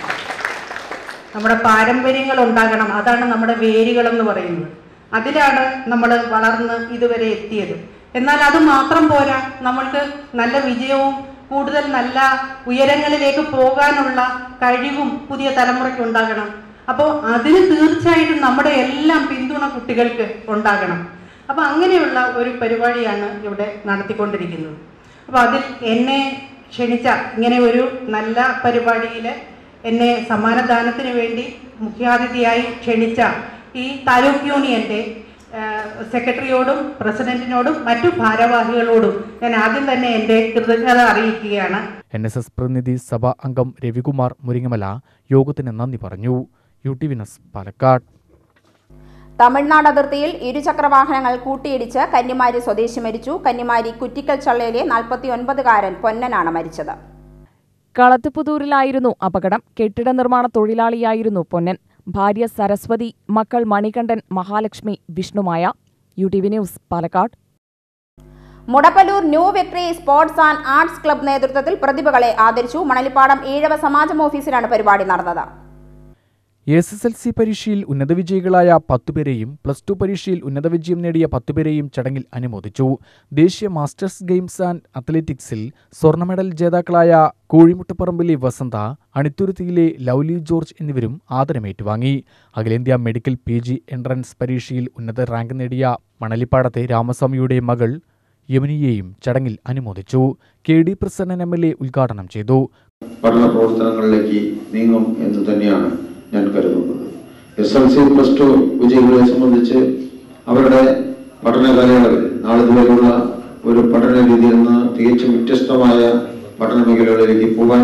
നമ്മുടെ പാരമ്പര്യങ്ങൾ ഉണ്ടാകണം, അതാണ് നമ്മുടെ വേരുകളെന്ന് പറയുന്നത്. അതിലാണ് നമ്മൾ വളർന്ന് ഇതുവരെ എത്തിയത്. എന്നാൽ അത് മാത്രം പോരാ, നമ്മൾക്ക് നല്ല വിജയവും കൂടുതൽ നല്ല ഉയരങ്ങളിലേക്ക് പോകാനുള്ള കഴിവും പുതിയ തലമുറയ്ക്ക് ഉണ്ടാകണം. അപ്പോൾ അതിന് തീർച്ചയായിട്ടും നമ്മുടെ എല്ലാം പിന്തുണ കുട്ടികൾക്ക് ഉണ്ടാകണം. അപ്പോൾ അങ്ങനെയുള്ള ഒരു പരിപാടിയാണ് ഇവിടെ നടത്തിക്കൊണ്ടിരിക്കുന്നത്. അപ്പോൾ അതിൽ എന്നെ ക്ഷണിച്ച, ഇങ്ങനെ ഒരു നല്ല പരിപാടിയിൽ എന്നെ സമ്മാനദാനത്തിന് വേണ്ടി മുഖ്യാതിഥിയായി ക്ഷണിച്ച ഈ താലൂക്ക് യൂണിയൻ്റെ സെക്രട്ടറിയോടും പ്രസിഡന്റിനോടും മറ്റു ഭാരവാഹികളോടും ഞാൻ ആദ്യം തന്നെ എൻ്റെ കൃതജ്ഞത അറിയിക്കുകയാണ്. NSS പ്രതിനിധി സഭാ അംഗം രവികുമാർ മുരിങ്ങമല യോഗത്തിന് നന്ദി പറഞ്ഞു. UTV news Palakkad. തമിഴ്നാട് അതിർത്തിയിൽ ഇരുചക്രവാഹനങ്ങൾ കൂട്ടിയിടിച്ച് കന്യാകുമാരി സ്വദേശി മരിച്ചു. കന്യാകുമാരി കുറ്റിക്കൽ ചള്ളയിലെ 49-കാരൻ പൊന്നനാണ് മരിച്ചത്. കളത്തുപുതൂരിലായിരുന്നു അപകടം. കെട്ടിട നിർമ്മാണ തൊഴിലാളിയായിരുന്നു പൊന്നൻ. ഭാര്യ സരസ്വതി, മക്കൾ Manikandan, Mahalakshmi, Vishnumaya. UTV news Palakkad. Mudappallur new victory sports and arts club നേതൃത്വത്തിൽ പ്രതിഭകളെ ആദരിച്ചു. മണലിപ്പാടം ഈഴവ സമാജം ഓഫീസിലാണ് പരിപാടി നടന്നത്. SSLC പരീക്ഷയിൽ ഉന്നത വിജയികളായ 10 പേരെയും +2 പരീക്ഷയിൽ ഉന്നത വിജയം നേടിയ 10 പേരെയും ചടങ്ങിൽ അനുമോദിച്ചു. ദേശീയ മാസ്റ്റേഴ്സ് ഗെയിംസ് ആൻഡ് അത്ലറ്റിക്സിൽ സ്വർണ്ണ മെഡൽ ജേതാക്കളായ കോഴിമുട്ടപ്പറമ്പിലെ വസന്ത, അണിത്തുരുത്തിയിലെ ലൗലി ജോർജ് എന്നിവരും ആദരമേറ്റുവാങ്ങി. അഖിലേന്ത്യാ മെഡിക്കൽ PG എൻട്രൻസ് പരീക്ഷയിൽ ഉന്നത റാങ്ക് നേടിയ മണലിപ്പാടത്തെ രാമസ്വാമിയുടെ മകൾ യമുനിയെയും ചടങ്ങിൽ അനുമോദിച്ചു. KD പ്രസന്നൻ MLA ഉദ്ഘാടനം ചെയ്തു. പഠന പ്രവർത്തനങ്ങളിലേക്ക് നീങ്ങും എന്ന് തന്നെയാണ് ഞാൻ കരുതുന്നത്. SSLC +2 വിജയികളെ സംബന്ധിച്ച് അവരുടെ പഠന കാലയളവിൽ നാളിതുവരെയുള്ള ഒരു പഠന രീതിയിൽ നിന്ന് തികച്ചും വ്യത്യസ്തമായ പഠന മേഖലകളിലേക്ക് പോകാൻ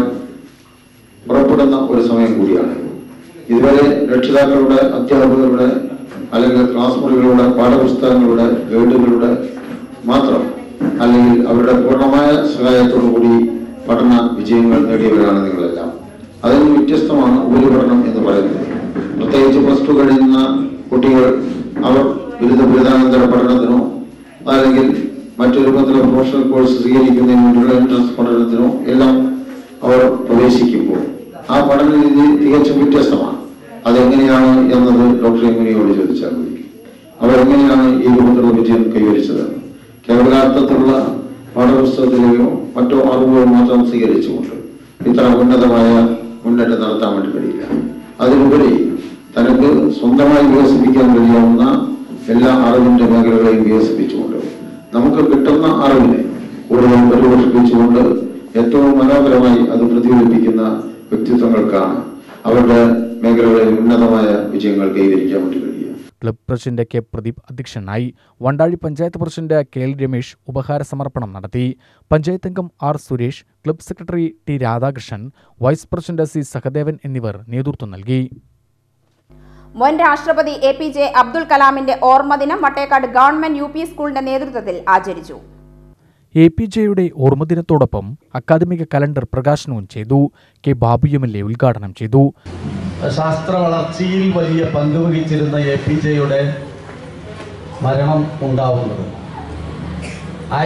പുറപ്പെടുന്ന ഒരു സമയം കൂടിയാണ്. ഇതുവരെ രക്ഷിതാക്കളുടെ, അധ്യാപകരുടെ അല്ലെങ്കിൽ ക്ലാസ് മുറികളുടെ, പാഠപുസ്തകങ്ങളുടെ, ഗൈഡുകളുടെ മാത്രം അല്ലെങ്കിൽ അവരുടെ പൂർണ്ണമായ സഹായത്തോടു കൂടി പഠന വിജയങ്ങൾ നേടിയവരാണ് നിങ്ങളെല്ലാം. അതിൽ നിന്ന് വ്യത്യസ്തമാണ് ഉപരിപഠനം എന്ന് പറയുന്നത്. പ്രത്യേകിച്ച് +2 കഴിയുന്ന കുട്ടികൾ അവർ ബിരുദാനന്തര പഠനത്തിനോ അല്ലെങ്കിൽ മറ്റൊരു രൂപത്തിലുള്ള പ്രൊഫഷണൽ കോഴ്സ് സ്വീകരിക്കുന്നതിന് വേണ്ടിയുള്ള എൻട്രൻസ് പഠനത്തിനോ എല്ലാം അവർ പ്രവേശിക്കുമ്പോൾ ആ പഠന രീതി തികച്ചും വ്യത്യസ്തമാണ്. അതെങ്ങനെയാണ് എന്നത് ഡോക്ടർ യമുനിയോട് ചോദിച്ചാൽ മതി. അവരെങ്ങനെയാണ് ഈ രൂപത്തിലുള്ള വിജയം കൈവരിച്ചത്? കേവലാർത്ഥത്തിലുള്ള പാഠപുസ്തകത്തിലെയോ മറ്റോ അറിവുകൾ മാത്രം സ്വീകരിച്ചുകൊണ്ട് ഇത്ര ഉന്നതമായ മുന്നേറ്റം നടത്താൻ വേണ്ടി കഴിയില്ല. അതിലുപരി തനക്ക് സ്വന്തമായി വികസിപ്പിക്കാൻ കഴിയാവുന്ന എല്ലാ അറിവിന്റെ മേഖലകളെയും വികസിപ്പിച്ചുകൊണ്ട് നമുക്ക് കിട്ടുന്ന അറിവിനെ കൂടുതൽ പരിപോഷിപ്പിച്ചുകൊണ്ട് ഏറ്റവും മനോഹരമായി അത് പ്രതിഫലിപ്പിക്കുന്ന വ്യക്തിത്വങ്ങൾക്കാണ് അവരുടെ മേഖലകളിൽ ഉന്നതമായ വിജയങ്ങൾ കൈവരിക്കാൻ വേണ്ടി കഴിയുക. Club president K. പ്രദീപ് അധ്യക്ഷനായി. വണ്ടാഴി പഞ്ചായത്ത് പ്രസിഡന്റ് KL രമേശ് ഉപഹാര സമർപ്പണം നടത്തി. പഞ്ചായത്ത് അംഗം R. Suresh, club secretary T. Radhakrishnan, vice president C. Sahadevan എന്നിവർ നേതൃത്വം നൽകി. മുൻ രാഷ്ട്രപതി APJ അബ്ദുൽ കലാമിന്റെ ഓർമ്മദിനം വട്ടേക്കാട് ഗവൺമെന്റ് UP സ്കൂളിന്റെ നേതൃത്വത്തിൽ ആചരിച്ചു. APJയുടെ ഓർമ്മദിനത്തോടൊപ്പം അക്കാദമിക കലണ്ടർ പ്രകാശനവും ചെയ്തു. K. ബാബു MLA ഉദ്ഘാടനം ചെയ്തു. ശാസ്ത്ര വളർച്ചയിൽ വലിയ പങ്ക് വഹിച്ചിരുന്ന APJയുടെ മരണം ഉണ്ടാവുന്നത്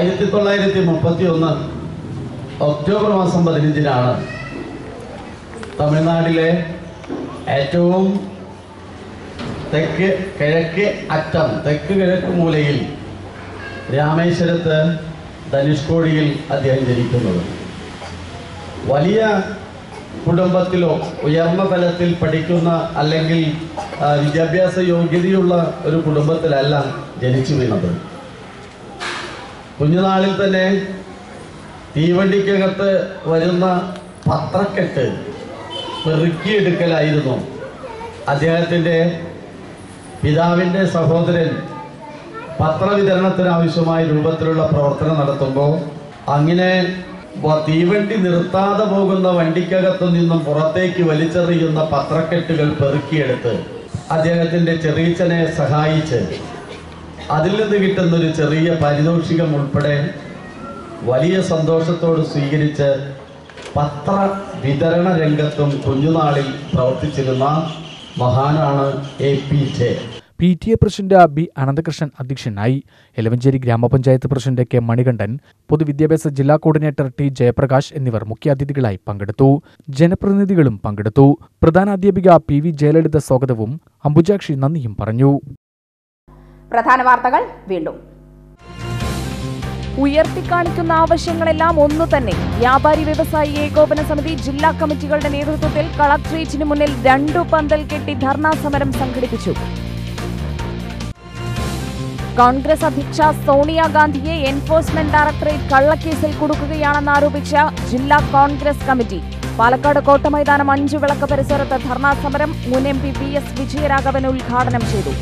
1931 ഒക്ടോബർ മാസം 15-നാണ് തമിഴ്നാട്ടിലെ ഏറ്റവും തെക്ക് കിഴക്ക് മൂലയിൽ രാമേശ്വരത്ത് ധനുഷ്കോടിയിൽ അദ്ദേഹം ജനിക്കുന്നത്. വലിയ കുടുംബത്തിലോ ഉയർന്ന തലത്തിൽ പഠിക്കുന്ന അല്ലെങ്കിൽ വിദ്യാഭ്യാസ യോഗ്യതയുള്ള ഒരു കുടുംബത്തിലല്ല ജനിച്ചു വീണത്. കുഞ്ഞുനാളിൽ തന്നെ തീവണ്ടിക്കകത്ത് വരുന്ന പത്രക്കെട്ട് പെറുക്കിയെടുക്കലായിരുന്നു അദ്ദേഹത്തിൻ്റെ പിതാവിൻ്റെ സഹോദരൻ പത്രവിതരണത്തിനാവശ്യമായ രൂപത്തിലുള്ള പ്രവർത്തനം നടത്തുമ്പോൾ അങ്ങനെ തീവണ്ടി നിർത്താതെ പോകുന്ന വണ്ടിക്കകത്തു നിന്നും പുറത്തേക്ക് വലിച്ചെറിയുന്ന പത്രക്കെട്ടുകൾ പെറുക്കിയെടുത്ത് അദ്ദേഹത്തിൻ്റെ ചെറിയച്ഛനെ സഹായിച്ച് അതിൽ നിന്ന് കിട്ടുന്നൊരു ചെറിയ പാരിതോഷികം ഉൾപ്പെടെ വലിയ സന്തോഷത്തോട് സ്വീകരിച്ച് പത്ര വിതരണ രംഗത്തും കുഞ്ഞുനാളിൽ പ്രവർത്തിച്ചിരുന്ന മഹാനാണ് APJ. PTA president B Ananthakrishnan അധ്യക്ഷനായി. എലവഞ്ചേരി ഗ്രാമപഞ്ചായത്ത് പ്രസിഡന്റ് കെ മണികണ്ഠൻ, പൊതുവിദ്യാഭ്യാസ ജില്ലാ കോർഡിനേറ്റർ ടി ജയപ്രകാശ് എന്നിവർ മുഖ്യാതിഥികളായി പങ്കെടുത്തു. ജനപ്രതിനിധികളും പങ്കെടുത്തു. പ്രധാനാധ്യാപിക PV ജയലളിത സ്വാഗതവും അംബുജാക്ഷി നന്ദിയും പറഞ്ഞു. പ്രധാന വാർത്തകൾ വീണ്ടും. ഉയർത്തിക്കാണിക്കുന്ന ആവശ്യങ്ങളെല്ലാം ഒന്നു തന്നെ. വ്യാപാരി വ്യവസായി ഏകോപന സമിതി ജില്ലാ കമ്മിറ്റികളുടെ നേതൃത്വത്തിൽ കളക്ട്രേറ്റിന് മുന്നിൽ 2 പന്തൽ കെട്ടി ധർണാ സമരം സംഘടിപ്പിച്ചു. കോൺഗ്രസ് അധ്യക്ഷ സോണിയാഗാന്ധിയെ എൻഫോഴ്സ്മെന്റ് ഡയറക്ടറേറ്റ് കള്ളക്കേസിൽ കുടുക്കുകയാണെന്നാരോപിച്ച ജില്ലാ കോൺഗ്രസ് കമ്മിറ്റി പാലക്കാട് കോട്ടമൈതാനം 5 വിളക്ക് പരിസരത്ത് ധർണാ സമരം മുൻ MP PS വിജയരാഘവൻ ഉദ്ഘാടനം ചെയ്തു.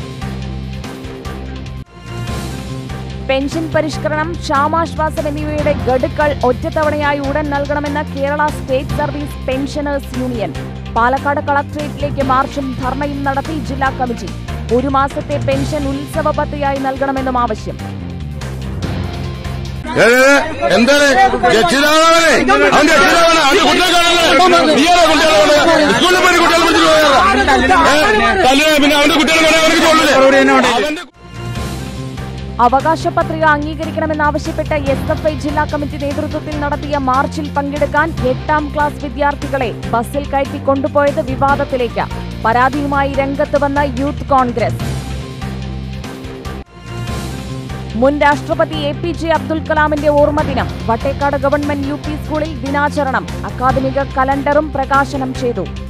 പെൻഷൻ പരിഷ്കരണം, ക്ഷാമാശ്വാസം എന്നിവയുടെ ഗഡുക്കൾ ഒറ്റത്തവണയായി ഉടൻ നൽകണമെന്ന് Kerala state service pensioners union. Palakkad കളക്ട്രേറ്റിലേക്ക് മാർച്ചും ധർണയും നടത്തി ജില്ലാ കമ്മിറ്റി. 1 മാസത്തെ പെൻഷൻ ഉത്സവ പദ്ധതിയായി നൽകണമെന്നും ആവശ്യം. അവകാശ പത്രിക അംഗീകരിക്കണമെന്നാവശ്യപ്പെട്ട് SFI ജില്ലാ കമ്മിറ്റി നേതൃത്വത്തിൽ നടത്തിയ മാർച്ചിൽ പങ്കെടുക്കാൻ 8ാം ക്ലാസ് വിദ്യാർത്ഥികളെ ബസ്സിൽ കയറ്റി കൊണ്ടുപോയത് വിവാദത്തിലേക്ക്. പരാതിയുമായി രംഗത്ത് വന്ന യൂത്ത് കോൺഗ്രസ്. മുൻ രാഷ്ട്രപതി APJ അബ്ദുൽ കലാമിന്റെ ഓർമ്മദിനം. വട്ടേക്കാട് ഗവൺമെന്റ് UP സ്കൂളിൽ ദിനാചരണം. അക്കാദമിക കലണ്ടറും പ്രകാശനം ചെയ്തു.